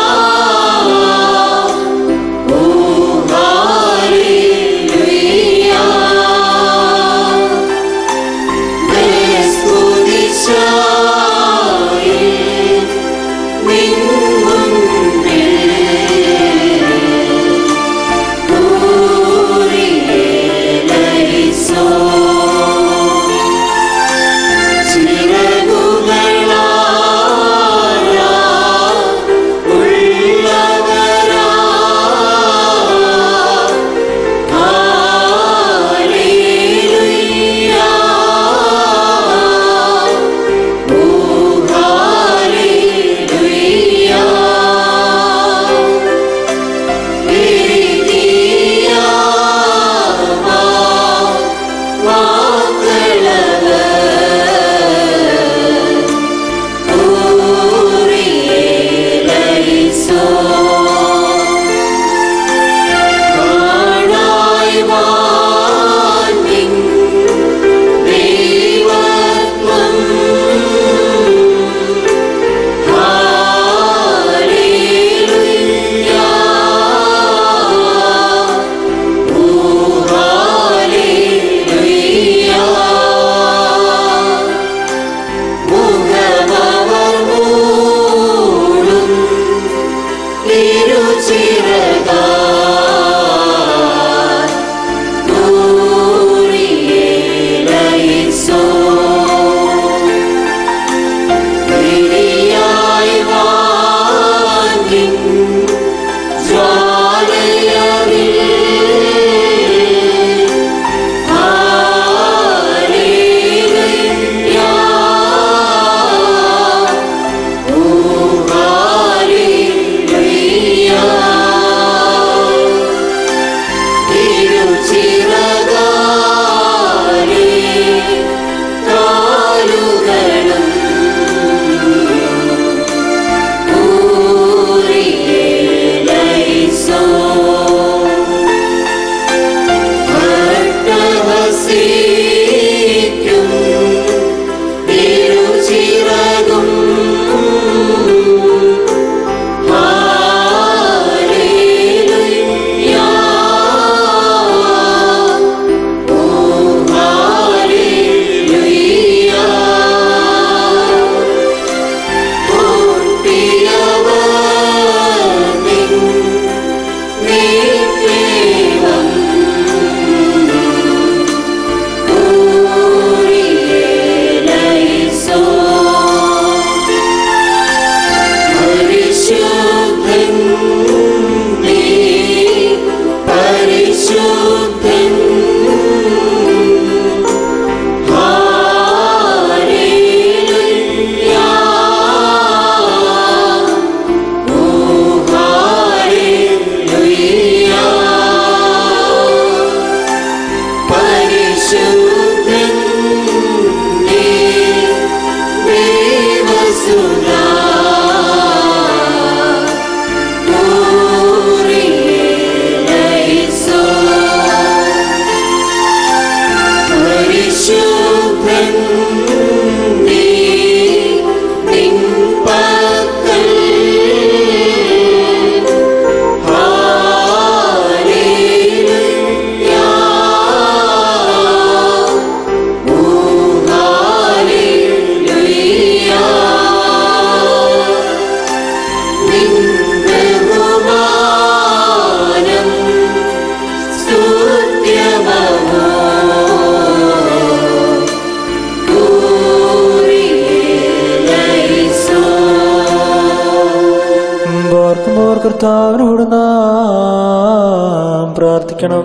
കർത്താവിനോട് നാം പ്രാർത്ഥിക്കണം.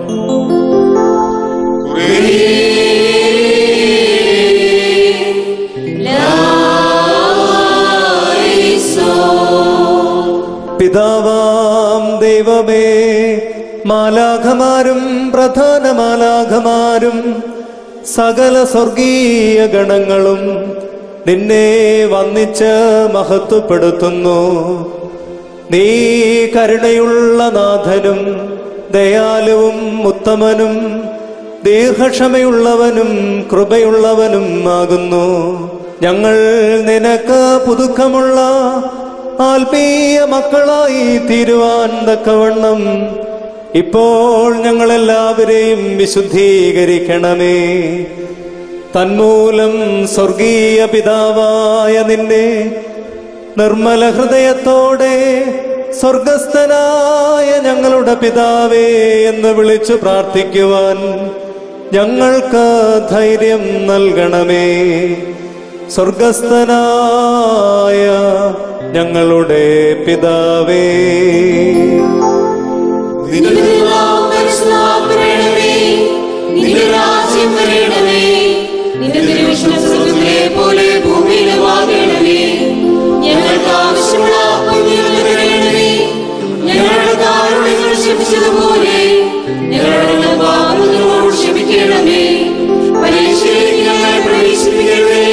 പിതാവാം ദൈവമേ, മാലാഖമാരും പ്രധാന മാലാഖമാരും സകല സ്വർഗീയ ഗണങ്ങളും നിന്നെ വന്ദിച്ച് മഹത്വപ്പെടുത്തുന്നു. നീ കരുണയുള്ള നാഥനും ദയാലുവും ഉത്തമനും ദീർഘക്ഷമയുള്ളവനും കൃപയുള്ളവനും ആകുന്നു. ഞങ്ങൾ നിനക്ക് പുതുക്കമുള്ള ആത്മീയ മക്കളായി തീരുവാൻ തക്കവണ്ണം ഇപ്പോൾ ഞങ്ങളെല്ലാവരെയും വിശുദ്ധീകരിക്കണമേ. തന്മൂലം സ്വർഗീയ പിതാവായ നിന്നെ നിർമ്മല ഹൃദയത്തോടെ സ്വർഗസ്ഥനായ ഞങ്ങളുടെ പിതാവേ എന്ന് വിളിച്ചു പ്രാർത്ഥിക്കുവാൻ ഞങ്ങൾക്ക് ധൈര്യം നൽകണമേ. സ്വർഗസ്ഥനായ ഞങ്ങളുടെ പിതാവേ, പോലെ ഭൂമിയിലുമാകണമേ. ഞങ്ങൾക്ക് ആവശ്യമുള്ള ഞങ്ങളുടെ കാരുണ്യങ്ങൾ ക്ഷമിച്ചതുപോലെ ഞങ്ങളുടെ പാപങ്ങളോട് ക്ഷമിക്കണമേ. പരീക്ഷയിലേക്ക് ഞങ്ങളെ പ്രവേശിപ്പിക്കണമേ.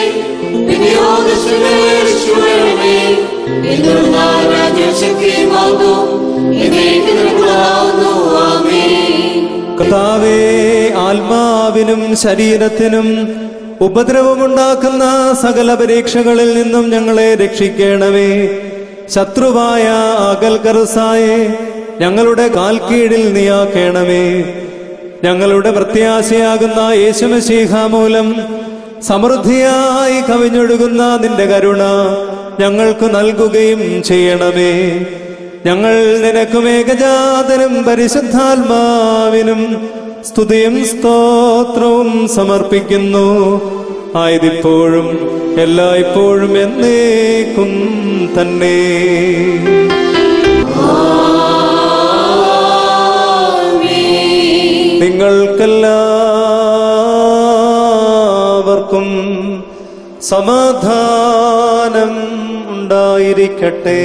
കർത്താവേ, ആത്മാവിനും ശരീരത്തിനും ഉപദ്രവമുണ്ടാക്കുന്ന സകല പരീക്ഷകളിൽ നിന്നും ഞങ്ങളെ രക്ഷിക്കണമേ. ശത്രുവായ അകൽക്കറുസായെ ഞങ്ങളുടെ കാൽക്കീഴിൽ നീയാക്കണമേ. ഞങ്ങളുടെ പ്രത്യാശയാകുന്ന യേശുമശീഹ മൂലം സമൃദ്ധിയായി കവിഞ്ഞൊഴുകുന്ന നിന്റെ കരുണ ഞങ്ങൾക്ക് നൽകുകയും ചെയ്യണമേ. ഞങ്ങൾ നിനക്കും ഏകജാതനും പരിശുദ്ധാത്മാവിനും സ്തുതിയും സ്തോത്രവും സമർപ്പിക്കുന്നു. ആയതിപ്പോഴും എല്ലായ്പ്പോഴും എന്നേക്കും തന്നെ. നിങ്ങൾക്കെല്ലാവർക്കും സമാധാനം ഉണ്ടായിരിക്കട്ടെ.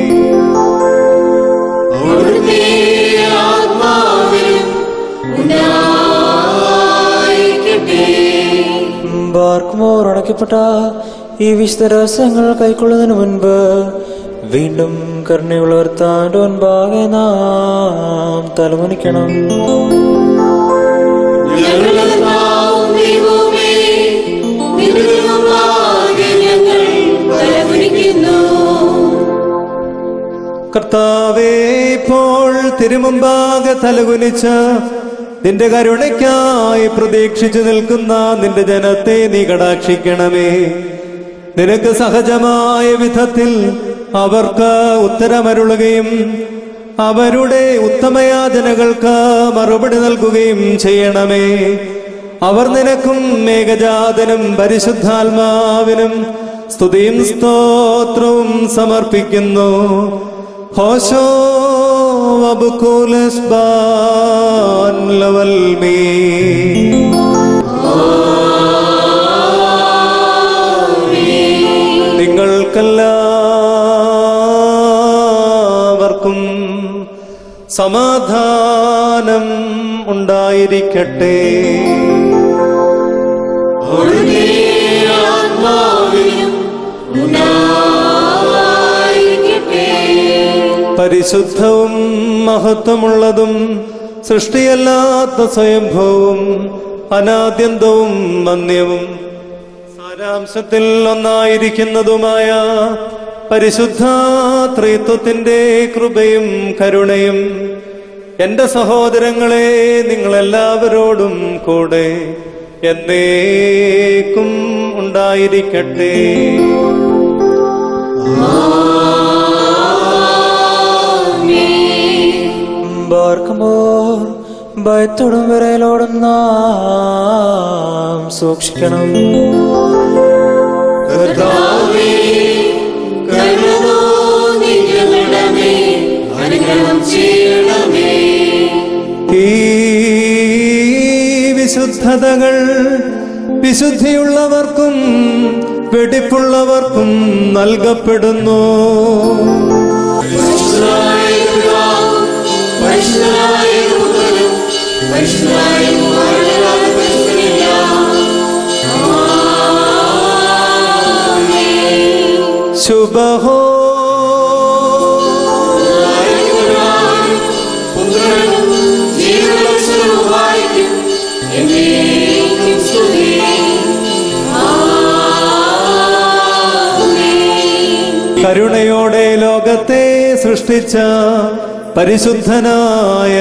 ബാർക്കുമോർ അടയ്ക്കപ്പെട്ട ഈ വിശുദ്ധ രഹസ്യങ്ങൾ കൈക്കൊള്ളുന്നതിന് മുൻപ് വീണ്ടും കരുണയുള്ളവർ താൻ്റെ മുൻപാകെ നാം തലമുനിക്കണം. കർത്താവേ, ഇപ്പോൾ തിരുമുമ്പാകെ തലകുനിച്ച് നിന്റെ കരുണയ്ക്കായി പ്രതീക്ഷിച്ചു നിൽക്കുന്ന നിന്റെ ജനത്തെ നീ കടാക്ഷിക്കണമേ. നിനക്ക് സഹജമായ വിധത്തിൽ അവർക്ക് ഉത്തരമരുളുകയും അവരുടെ ഉത്തമയാചനകൾക്ക് മറുപടി നൽകുകയും ചെയ്യണമേ. അവർ നിനക്കും ഏകജാതനും പരിശുദ്ധാത്മാവിനും സ്തുതിയും സ്തോത്രവും സമർപ്പിക്കുന്നു. ഹോശോ വബുകൂലസ് ബാൻ ലവൽമീ. നിങ്ങൾക്കെല്ലാവർക്കും സമാധാനം ഉണ്ടായിരിക്കട്ടെ. പരിശുദ്ധവും മഹത്വമുള്ളതും സൃഷ്ടിയല്ലാത്ത സ്വയംഭവവും അനാദ്യന്തവും വന്യവും സാരാംശത്തിൽ ഒന്നായിരിക്കുന്നതുമായ പരിശുദ്ധ ത്രിത്വത്തിന്റെ കൃപയും കരുണയും എന്റെ സഹോദരങ്ങളെ നിങ്ങളെല്ലാവരോടും കൂടെ എന്നേക്കും ഉണ്ടായിരിക്കട്ടെ. ബാർക്കുമോർ ഭയത്തോടും വിറയലോടും നാം സൂക്ഷിക്കണം. കർത്താവേ, കരുണ തോന്നി ഞങ്ങളുടെ മേൽ അനുഗ്രഹം ചെയ്യണമേ. ഈ വിശുദ്ധതകൾ വിശുദ്ധിയുള്ളവർക്കും വെടിപ്പുള്ളവർക്കും നൽകപ്പെടുന്നു. പരിശുദ്ധനായ പിതാവും പരിശുദ്ധനായ പുത്രനും പരിശുദ്ധനായ കുമാരനായ പരിശുദ്ധനില്ല. ആമേൻ. ശുഭഹോ പുത്രനും ജീവനുള്ളവനുമായിരിക്കും എന്നേക്കും സ്തുതി. ആമേൻ. കരുണയോടെ ലോകത്തെ സൃഷ്ടിച്ച പരിശുദ്ധനായ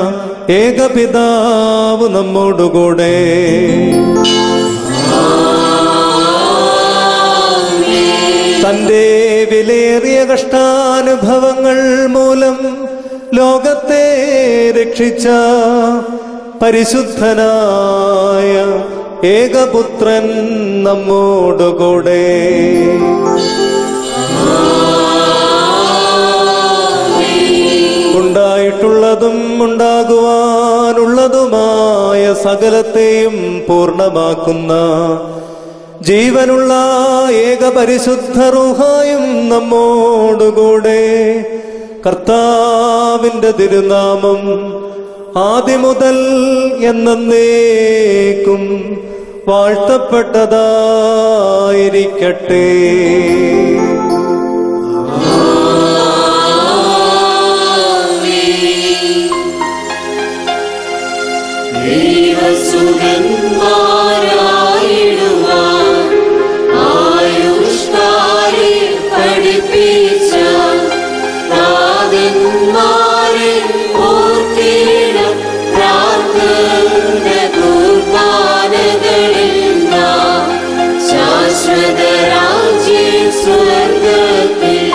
ഏകപിതാവ് നമ്മോടുകൂടെ. തന്റെ വിലയേറിയ കഷ്ടാനുഭവങ്ങൾ മൂലം ലോകത്തെ രക്ഷിച്ച പരിശുദ്ധനായ ഏകപുത്രൻ നമ്മോടുകൂടെ. ഉണ്ടായിട്ടുള്ളതും ഉണ്ടാകുവാനുള്ളതുമായ സകലത്തെയും പൂർണ്ണമാക്കുന്ന ജീവനുള്ള ഏക പരിശുദ്ധ റൂഹായും നമ്മോടുകൂടെ. കർത്താവിന്റെ തിരുനാമം ആദിമുതൽ എന്നേക്കും വാഴ്ത്തപ്പെട്ടതായിരിക്കട്ടെ. ദൈവസുതന്മാരായിടുവാൻ ആയുഷ്കാരെ പഠിപ്പിച്ച നാഥന്മാരെ ഓർത്തിടം. പ്രാർത്ഥന കുർബാനകളിൽ നാം ശാശ്വത രാജ്യ സ്വർഗത്തിൽ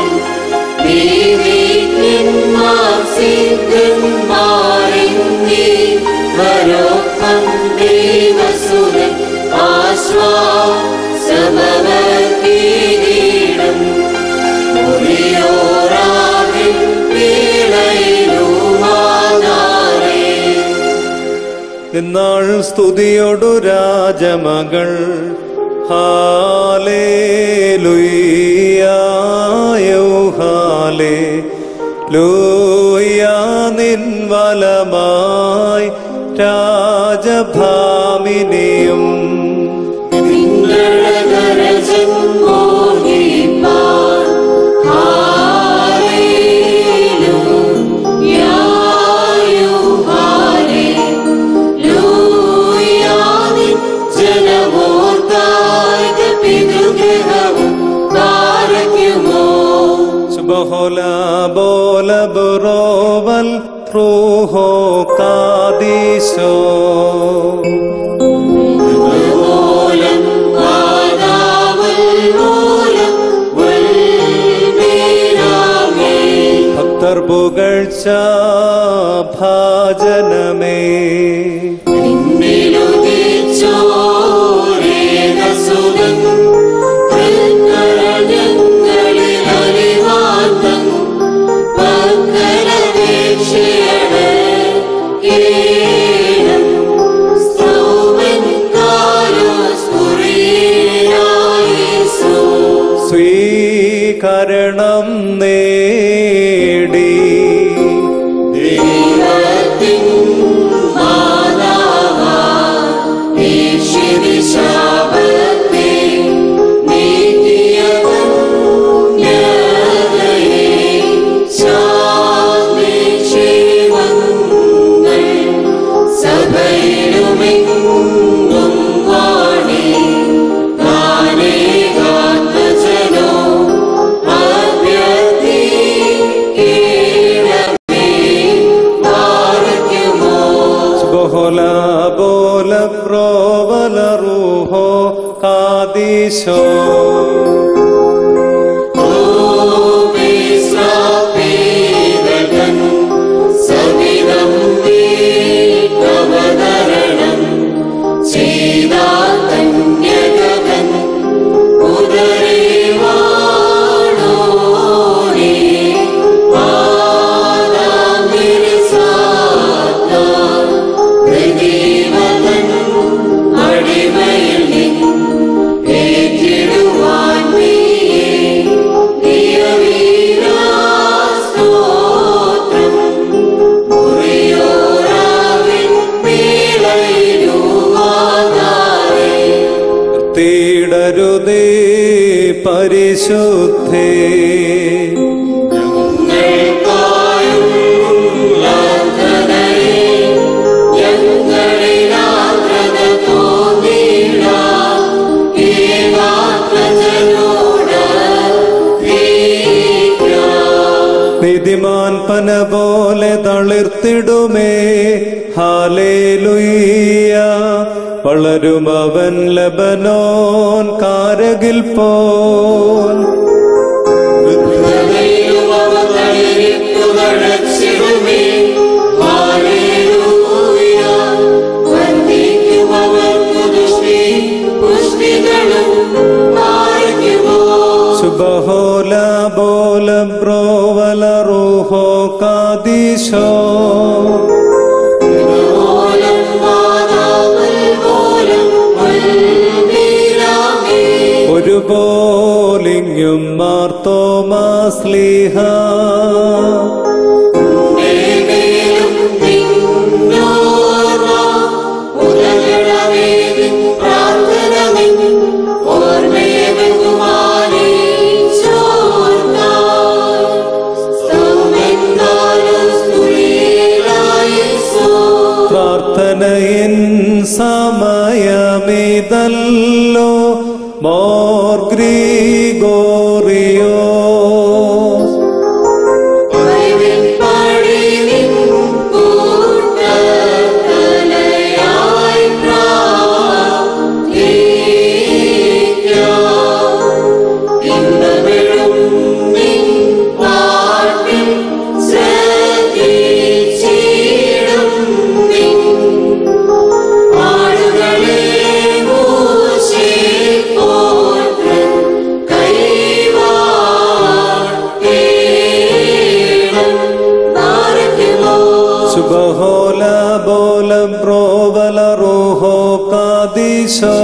ദൈവജ്ഞന്മാർ സിദ്ധന്മാരെന്നീ വരോപ്പം ദൈവസുതൻ ആശ്വാസമവർക്കീടം. മുറിയോറാകിൽ പീളയിലുമാതാരേ. ഇന്നാൾ സ്തുതിയൊടു രാജമകൾ ഹാലേലൂയ നിൻ വലമായി രാജഭാമിനിയും. നിങ്ങളകരജൻ മോഹിപ്പാൻ ഹാലേലൂയ ഹാലേലൂയ നിൻ ജനമോർത്തായ പിതൃഗൃഹവും താരയ്ക്കുമോ. സുബഹോല ബോല ബുറോവൽ റൂഹോ കാദീശോ. മൂലം മാതാവൽ മൂലം വൽമീനാമേ. ഭക്തർ പുകഴ്ച ഭാജനമേ. നിന്നിലുദിച്ചോരേകസുതൻ തൃക്കരഞ്ഞങ്ങളിൽ അലിവാന്തം പക്കലപേക്ഷയുടെ കേണം. സ്തോമൻ കാലോസ്ഫുരീനായേസു. സ്വീകരണം നേടി ദൈവത്തിൻ മാതാവാം ഈശ്വരി ശാപത്തെ നീക്കിയ കന്യകയെ ശാന്തിക്ഷേമങ്ങൾ സഭയിലുമെങ്ങും വാണി. ഗാനേകാന്തജനോ അഭ്യർത്ഥിക്കണമേ പാർക്കുമോ. Bola Bola പ്രോവല റൂഹോ കാദീശോ. ോപേശ്രാപേദകൻ സവിധം വീട്ടവതരണം ചെയ്താ കന്യകവൻ ഉദരേ വാണോരേ പാദാ പരിശുദ്ധേ. നീതിമാൻ പന പോലെ തളിർത്തിടുമേ, ഹാലേലുയ്യ. വളരും അവൻ ലബനോൻ കാരകിൽ പോൽ. സുബഹോല ബോല ബ്രോവല റൂഹോ കാദീശോ. ഒരുപോലിങ്ങും മാർത്തോമാസ്ലീഹ. പ്രാർത്ഥനയിൻ സമയമിതല്ലോ മോർ ഗ്രിഗോറിയോ. സുബഹോല ബോല ബ്രോവല റൂഹോ കാദീശോ.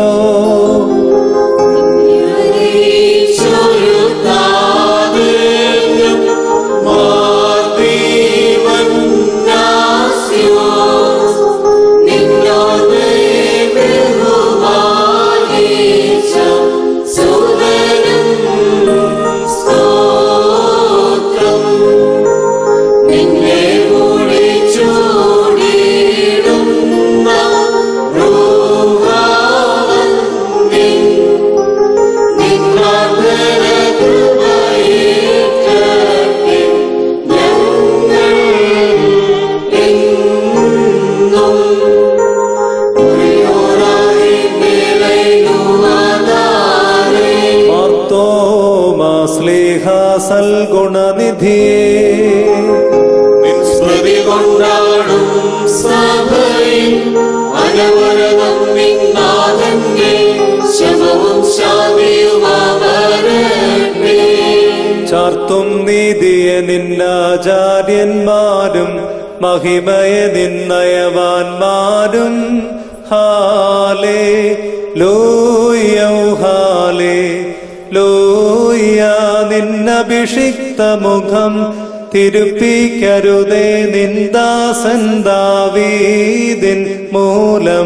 സൽഗുണനിധിയേ, സ്മൃതി കൊണ്ടാടും സഭയിൽ അനവരതം നിന്നാഥന്റെ ശമവും ശാന്തിയുമാവരട്ടെ. ചാർത്തും നീതിയെ നിന്നാചാര്യന്മാരും മഹിമയെ നിന്നയവാന്മാരും. ഹാലേ ലൂയൗ ഹാലേ ലൂയ. നിന്നഭിഷിക്ത മുഖം തിരുപ്പിക്കരുതേ നിന്ദാസൻ ദാവീദിൻ മൂലം.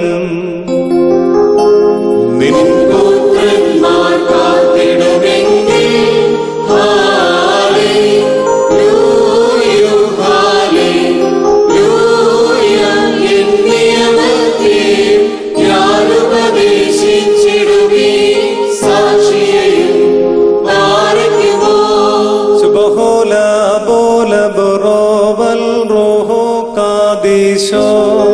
നിൻ പുത്രന്മാർ കാത്തിടുമെങ്കിൽ ഹാലേലൂയ ഹാലേലൂയ. എൻ നിയമത്തെ ഞാൻ ഉപദേശിച്ചിടുമേ, സാക്ഷിയെയും പാലിക്കുമോ. സുബഹോല ബോല ബറോവൽ റൂഹോ കാദീശോ.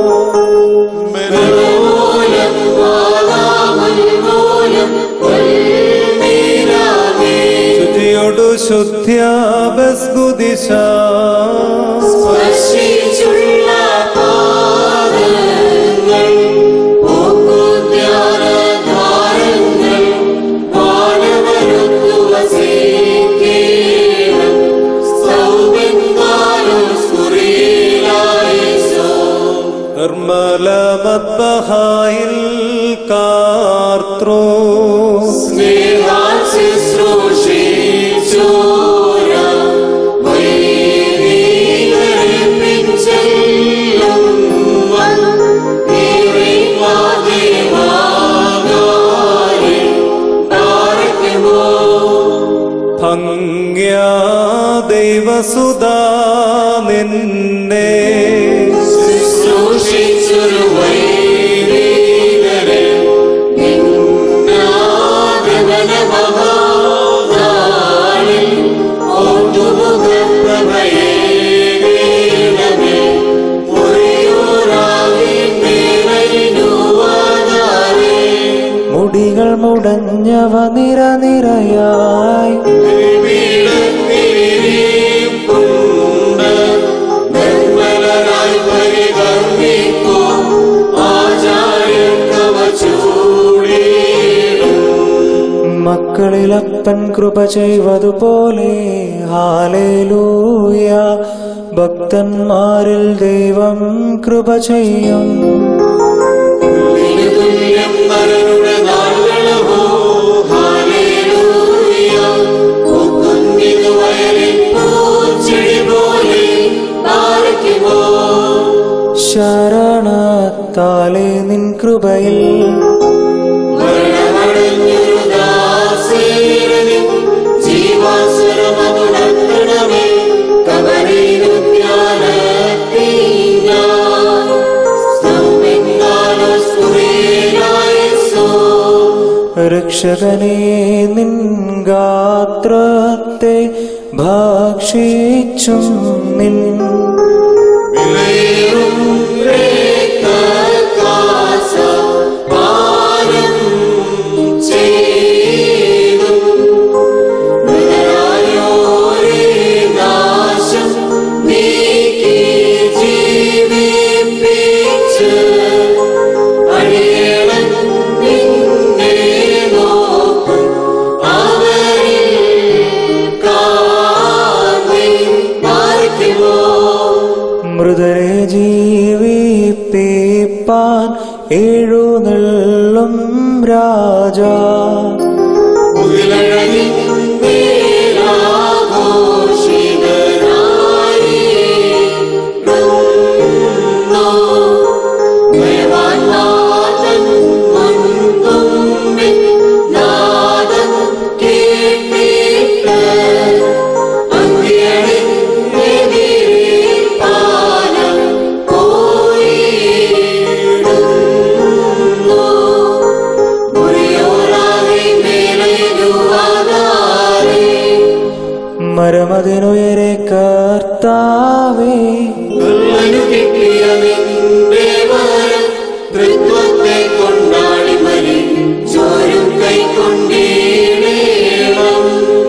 ശുദ്ധിയോടു ശുദ്ധ്യാബസ്കുദിശ. സ്പർശിച്ചുള്ള പാദങ്ങൾ ധ്യാനദ്വാരങ്ങൾ വാനവരൊത്തു വസിക്കേണം. സൗബെങ്കാലും സ്ഫുരീലായിസോ. നിർമ്മല മദ്ബഹായിൽ കാർത്രോ. സ്നേഹാൽ ശുശ്രൂഷിച്ചോര വൈദികരെ പിൻചെല്ലും ദേവാകാരെ പാലിക്കുമോ. ദൈവസുതാ നിന്നെ ശുശ്രൂഷിച്ചൊരു വൈദികരെ നിന്നാഗമനമഹാനാളിൽ ഓർത്തുമുഖപ്രഭയേകീടമേ മുറിയൂറാവിൻ മേലയിടുവാനാരേ. മുടികൾ മുടഞ്ഞവ നിരനിരയായി നിർമ്മലരായി പരികർമ്മിക്കും ആചാര്യർക്കവ ചൂടിയിടും. മക്കളിലപ്പൻ കൃപ ചെയ്വതുപോലെ ഹാലേലൂയ. ഭക്തന്മാരിൽ ദൈവം കൃപ ചെയ്യും. തുല്യം നരരുടെ നാളുകളോ ഹല്ലേലൂയ. പൂക്കുന്നിതു വയലിൻ പൂച്ചെടി പോലെ പാർക്കുമോ. ശരണത്താലെ നിൻ കൃപയിൽ മരണമടഞ്ഞൊരു ദാസീരനിൻ ജീവാസുരമതുണർത്തണമേ. കബറിനുദ്യാനത്തിനായി സ്തംഭിന്നാലോ സ്തുതിയിലായേശു. രക്ഷകനെ നിൻ ഗാത്രത്തെ ഭക്ഷിച്ചും നിൻ വിലയേറും രക്തകാസ പാനം ചെയ്തും മൃതരായോരെ നാശം നീക്കി ജീവിപ്പിച്ച് അടിയണം നിന്നെ നോക്കും അവരിൽ കാന്നിൻ പാർക്കുമോ. മൃതരെ ജീവിപ്പിപ്പാൻ എഴുന്നള്ളും രാജാ. മുകിലഴകിൻ മേലാഘോഷിതരായിടുന്നു. ദേവാനാഥൻ മുൻതുമ്പിൽ നാദം കേട്ടിട്ട് അന്ത്യനെതിരേൽപ്പാനും പോയിടുന്നു. മുറിയോറാകെ മേലെഴുവാനാരേ. മരമതിനുയരെ കർത്താവേ ദുർലനു കിട്ടിയ നിന്റെ വരം തൃത്വത്തെ കൊണ്ടാടി മരി ചോരും കൈക്കൊണ്ടീടേണം.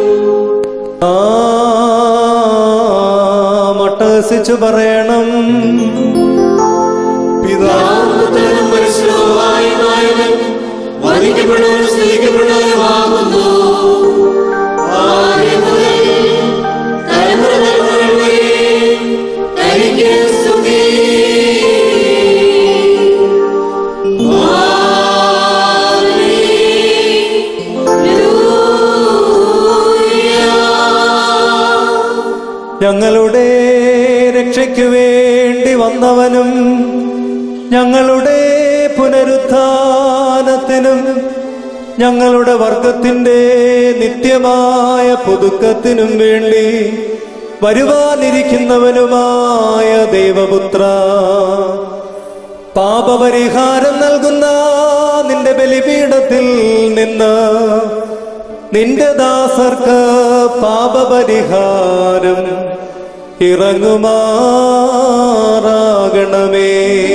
മട്ടഹസിച്ചു പറയണം. പിതാവും പരിശുദ്ധവുമായവൻ വധിക്കപ്പെടുവാനും സ്തുതിക്കപ്പെടുവാനുമാകുന്നു. ആദ്യം മുതൽ തലമുറ തലമുറ വരെ തനിക്ക് സ്തുതി. ഞങ്ങളുടെ രക്ഷയ്ക്കു വേണ്ടി വന്നവനും ഞങ്ങളുടെ പുനരുത്ഥാനത്തിനും ഞങ്ങളുടെ വർഗത്തിന്റെ നിത്യമായ പുതുക്കത്തിനും വേണ്ടി വരുവാനിരിക്കുന്നവനുമായ ദൈവപുത്ര, പാപപരിഹാരം നൽകുന്ന നിന്റെ ബലിപീഠത്തിൽ നിന്ന് നിന്റെ ദാസർക്ക് പാപപരിഹാരം ഇറങ്ങുമാറാകണമേ.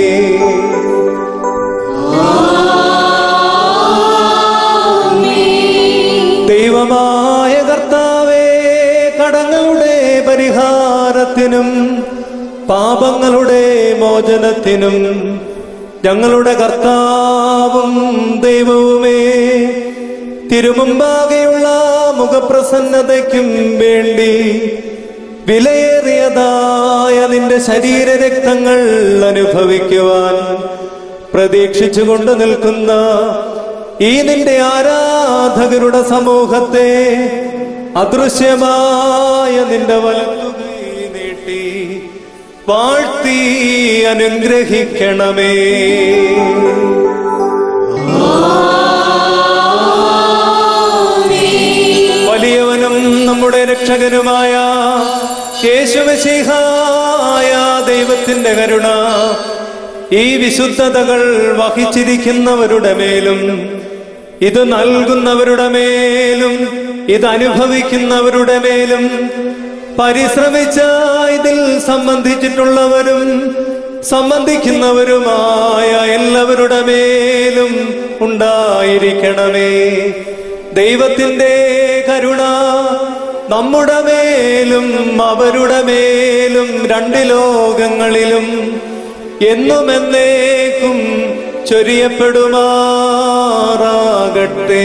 ദൈവമായ കർത്താവേ, കടങ്ങളുടെ പരിഹാരത്തിനും പാപങ്ങളുടെ മോചനത്തിനും ഞങ്ങളുടെ കർത്താവും ദൈവവുമേ, തിരുമുമ്പാകെയുള്ള മുഖപ്രസന്നതയ്ക്കും വേണ്ടി വിലയേറിയതായ നിന്റെ ശരീരരക്തങ്ങൾ അനുഭവിക്കുവാൻ പ്രതീക്ഷിച്ചുകൊണ്ട് നിൽക്കുന്ന ഈ നിന്റെ ആരാധകരുടെ സമൂഹത്തെ അദൃശ്യമായ നിന്റെ വലത്തുകൈ നീട്ടി വാഴ്ത്തി അനുഗ്രഹിക്കണമേ. വലിയവനും നമ്മുടെ രക്ഷകനുമായ യേശുമശീഹായ ദൈവത്തിന്റെ കരുണ ഈ വിശുദ്ധതകൾ വഹിച്ചിരിക്കുന്നവരുടെ മേലും ഇത് നൽകുന്നവരുടെ മേലും ഇത് അനുഭവിക്കുന്നവരുടെ മേലും പരിശ്രമിച്ച ഇതിൽ സംബന്ധിച്ചിട്ടുള്ളവരും സംബന്ധിക്കുന്നവരുമായ എല്ലാവരുടെ മേലും ഉണ്ടായിരിക്കണമേ. ദൈവത്തിന്റെ കരുണ നമ്മുടെ മേലും അവരുടെ മേലും രണ്ട് ലോകങ്ങളിലും എന്നും എന്നേക്കും ചൊരിയപ്പെടുമാറാകട്ടെ.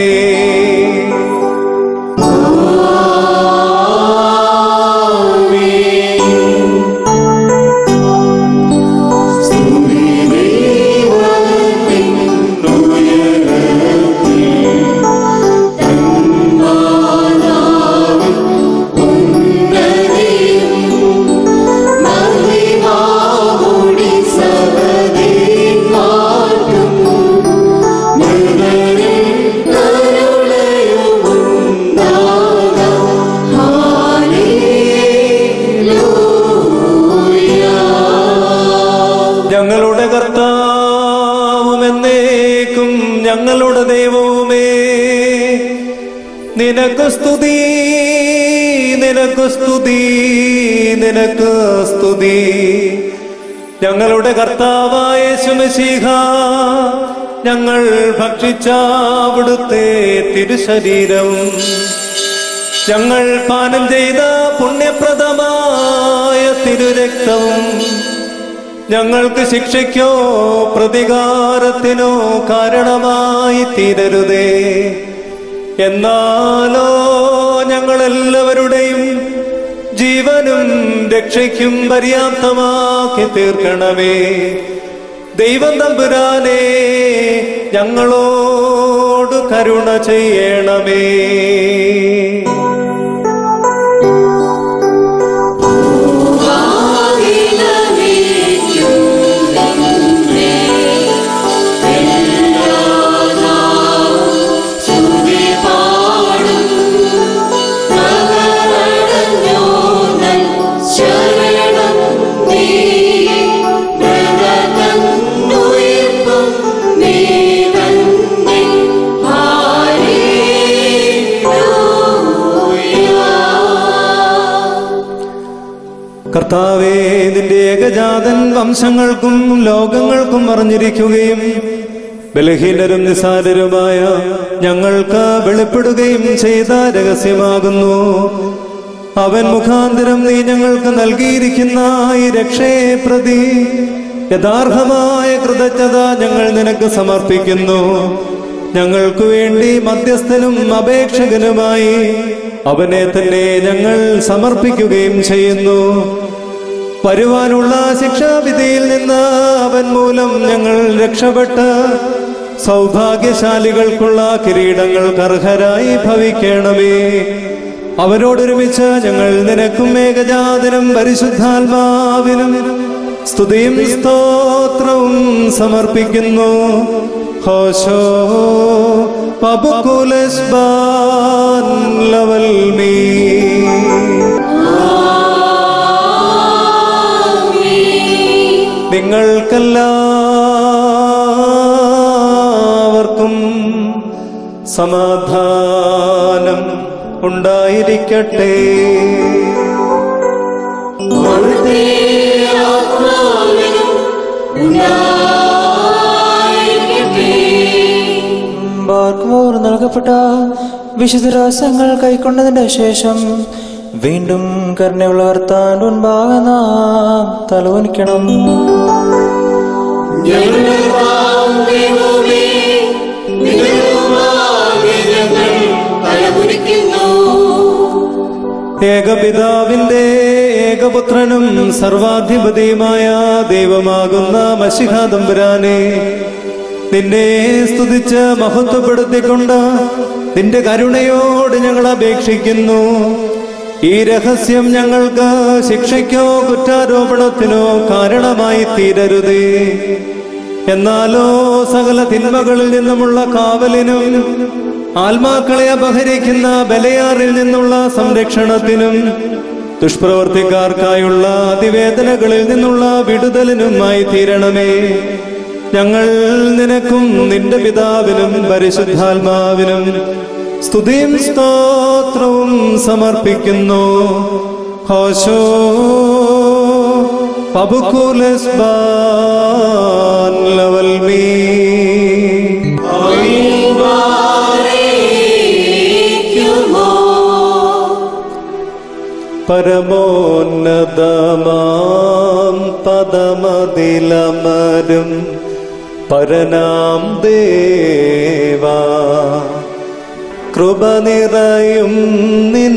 ഞങ്ങളുടെ കർത്താവും എന്നേക്കും ഞങ്ങളുടെ ദൈവവുമേ, നിനക്ക് സ്തുതി, നിനക്ക് സ്തുതി, നിനക്ക് സ്തുതി. ഞങ്ങളുടെ കർത്താവായ യേശുമശീഹ, ഞങ്ങൾ ഭക്ഷിച്ച അവിടുത്തെ തിരുശരീരവും ഞങ്ങൾ പാനം ചെയ്ത പുണ്യപ്രദമായ തിരുരക്തവും ഞങ്ങൾക്ക് ശിക്ഷയ്ക്കോ പ്രതികാരത്തിനോ കാരണമായി തീരരുതേ. എന്നാലോ ഞങ്ങളെല്ലാവരുടെയും ജീവനും രക്ഷയ്ക്കും പര്യാപ്തമാക്കി തീർക്കണമേ. ദൈവം തമ്പുരാനേ, ഞങ്ങളോട് കരുണ ചെയ്യണമേ. കർത്താവേ, നിന്റെ ഏകജാതൻ വംശങ്ങൾക്കും ലോകങ്ങൾക്കും അറിഞ്ഞിരിക്കുകയും ബലഹീനരും നിസാരരുമായ ഞങ്ങൾക്ക് വെളിപ്പെടുകയും ചെയ്ത രഹസ്യമാകുന്നു. അവൻ മുഖാന്തരം നീ ഞങ്ങൾക്ക് നൽകിയിരിക്കുന്ന ഈ രക്ഷയെ പ്രതി യഥാർത്ഥമായ കൃതജ്ഞത ഞങ്ങൾ നിനക്ക് സമർപ്പിക്കുന്നു. ഞങ്ങൾക്ക് വേണ്ടി മധ്യസ്ഥനും അപേക്ഷകനുമായി അവനെ തന്നെ ഞങ്ങൾ സമർപ്പിക്കുകയും ചെയ്യുന്നു. വരുവാനുള്ള ശിക്ഷാവിധിയിൽ നിന്ന് അവൻ മൂലം ഞങ്ങൾ രക്ഷപ്പെട്ട് സൗഭാഗ്യശാലികൾക്കുള്ള കിരീടങ്ങൾക്ക് അർഹരായി ഭവിക്കണമേ. അവരോടൊരുമിച്ച് ഞങ്ങൾ നിനക്കും ഏകജാതനും പരിശുദ്ധാത്മാവിനും സ്തുതിയും സ്തോത്രവും സമർപ്പിക്കുന്നു. ഹോശോ പബുകുലസ്ബാൻ ലവൽ മീ. നിങ്ങൾക്കെല്ലാവർക്കും സമാധാനം ഉണ്ടായിരിക്കട്ടെ. ബാർക്കുമോർ നൽകപ്പെട്ട വിശുദ്ധ രഹസ്യങ്ങൾ കൈക്കൊണ്ടതിന്റെ ശേഷം വീണ്ടും കരുണയുള്ള കർത്താൻ മുൻപാകെ നാം തലവനിക്കണം. ഏകപിതാവിന്റെ ഏകപുത്രനും സർവാധിപതിയുമായ ദൈവമാകുന്ന മശിഹാ തമ്പുരാനെ, നിന്നെ സ്തുതിച്ച് മഹത്വപ്പെടുത്തിക്കൊണ്ട് നിന്റെ കരുണയോട് ഞങ്ങൾ അപേക്ഷിക്കുന്നു. ഈ രഹസ്യം ഞങ്ങൾക്ക് ശിക്ഷയ്ക്കോ കുറ്റാരോപണത്തിനോ കാരണമായി തീരരുതേ. എന്നാലോ സകല തിന്മകളിൽ നിന്നുമുള്ള കാവലിനും ആത്മാക്കളെ അപഹരിക്കുന്ന ബലയാറിൽ നിന്നുള്ള സംരക്ഷണത്തിനും ദുഷ്പ്രവർത്തിക്കാർക്കായുള്ള അതിവേദനകളിൽ നിന്നുള്ള വിടുതലിനുമായി തീരണമേ. ഞങ്ങൾ നിനക്കും നിന്റെ പിതാവിനും പരിശുദ്ധാത്മാവിനും സ്തുതിയും സ്തോത്രവും സമർപ്പിക്കുന്നു. ഹോശോ പബുക്കുലസ് ബാൻ ലവൽമീ. പരമോന്നതമാം പദമതിലമരും പരനാം ദേവാ, കൃപ നിറയും നിൻ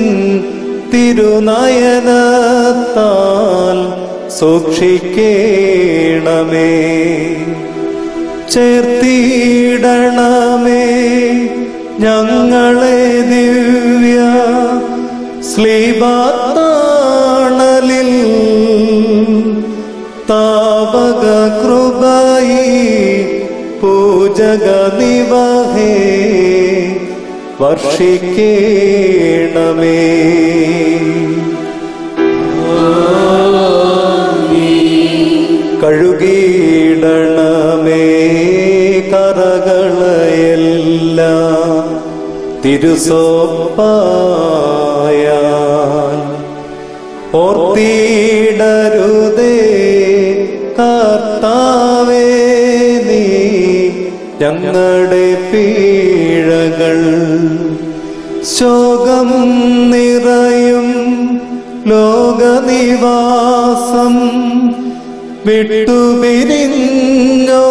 തിരുനയനത്താൽ സൂക്ഷിക്കേണമേ. ചേർത്തിടണമേ ഞങ്ങളെ ദിവ്യ ശ്ലീബാത്താണലിൽ, താവക കൃപയി പൂജക നിവഹേ വർഷിക്കേണമേ. കഴുകിയിടണമേ കറകളയെല്ലാം തിരുസോപ്പായാൽ, ഓർത്തിടരുതേ കർത്താവേ നീ ഞങ്ങളുടെ പീഴകൾ. ശോകം നിറയും ലോകനിവാസം വിട്ടുപിരിഞ്ഞോ,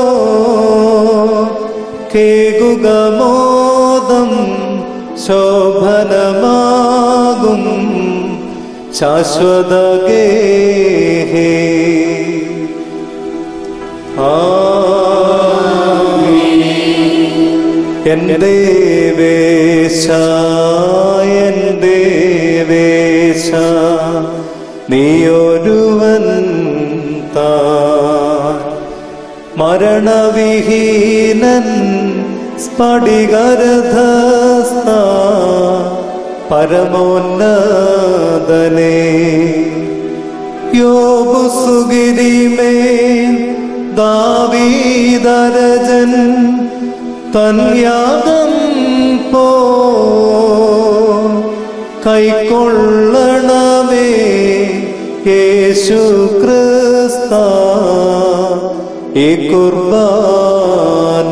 കേകുക മോദം ശോഭനമാകും ശാശ്വത ഗേഹേ. എൻ ദേവേശ എൻ ദേവേശ നീയൊരുവൻ താൻ, മരണവിഹീനൻ സ്ഫടികരധസ്ഥ പരമോന്നതനേ. യോബു സുഗിരിമേൽ ദാവീദരജൻ തൻ യാഗം പോ കൈക്കൊള്ളണമേ യേശു ക്രിസ്ത ഈ കുർബാന.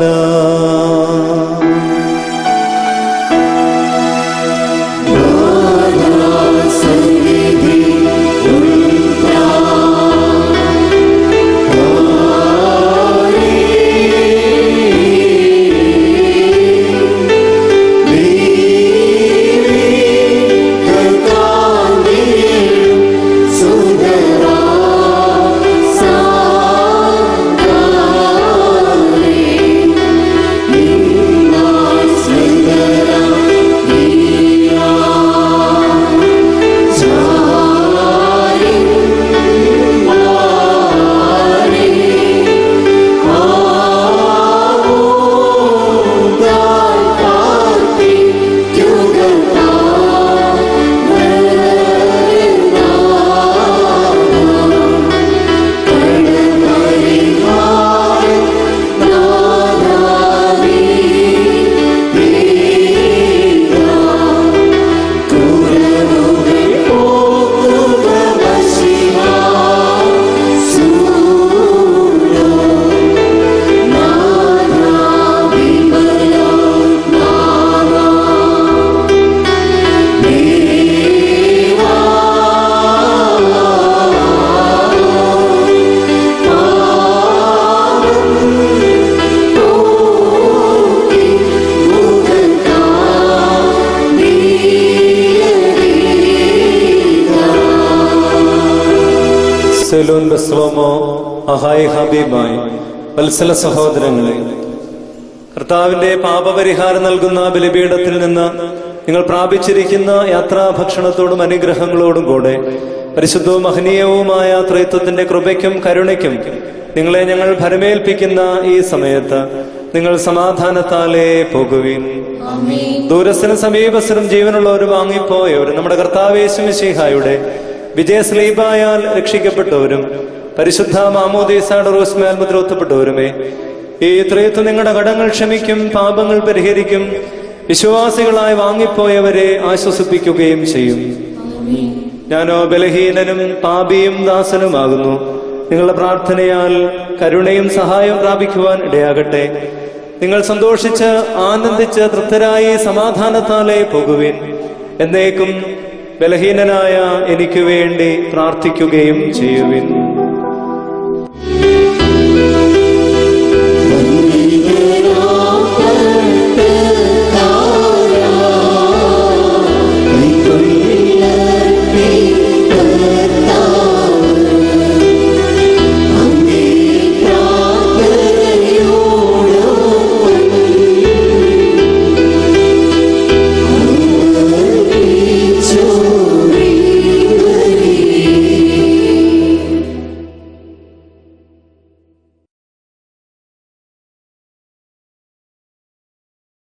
സെലൂൻ ബസ്ലോമോ അഹായ് ഹബീബായ് വത്സല സഹോദരങ്ങളെ, കർത്താവിന്റെ പാപപരിഹാരം നൽകുന്ന ബലിപീഠത്തിൽ നിന്ന് നിങ്ങൾ പ്രാപിച്ചിരിക്കുന്ന യാത്രാഭക്ഷണത്തോടും അനുഗ്രഹങ്ങളോടും കൂടെ പരിശുദ്ധവും മഹനീയവുമായ ത്രിത്വത്തിന്റെ കൃപയ്ക്കും കരുണയ്ക്കും നിങ്ങളെ ഞങ്ങൾ ഭരമേൽപ്പിക്കുന്ന ഈ സമയത്ത് നിങ്ങൾ സമാധാനത്താലേ പോകുവിൻ. ദൂരസ്ഥനും സമീപസ്ഥനും ജീവനുള്ളവരും വാങ്ങിപ്പോയവരും നമ്മുടെ കർത്താവ് യേശു മിശിഹായുടെ വിജയസ്ലീബായാൽ രക്ഷിക്കപ്പെട്ടവരും പരിശുദ്ധ മാമോദീസയുടെ റോസ്മേൽ മുദ്രകുത്തപ്പെട്ടവരുമേ, ഈ ത്രയത്വം നിങ്ങളുടെ കടങ്ങൾ ക്ഷമിക്കും, പാപങ്ങൾ പരിഹരിക്കും, വിശ്വാസികളായി വാങ്ങിപ്പോയവരെ ആശ്വസിപ്പിക്കുകയും ചെയ്യും. ഞാനോ ബലഹീനനും പാപിയും ദാസനുമാകുന്നു. നിങ്ങളുടെ പ്രാർത്ഥനയാൽ കരുണയും സഹായവും പ്രാപിക്കുവാൻ ഇടയാകട്ടെ. നിങ്ങൾ സന്തോഷിച്ച് ആനന്ദിച്ച് തൃപ്തരായി സമാധാനത്താലേ പോകുവിൻ. എന്നേക്കും ബലഹീനനായ എനിക്ക് വേണ്ടി പ്രാർത്ഥിക്കുകയും ചെയ്യുവിൻ.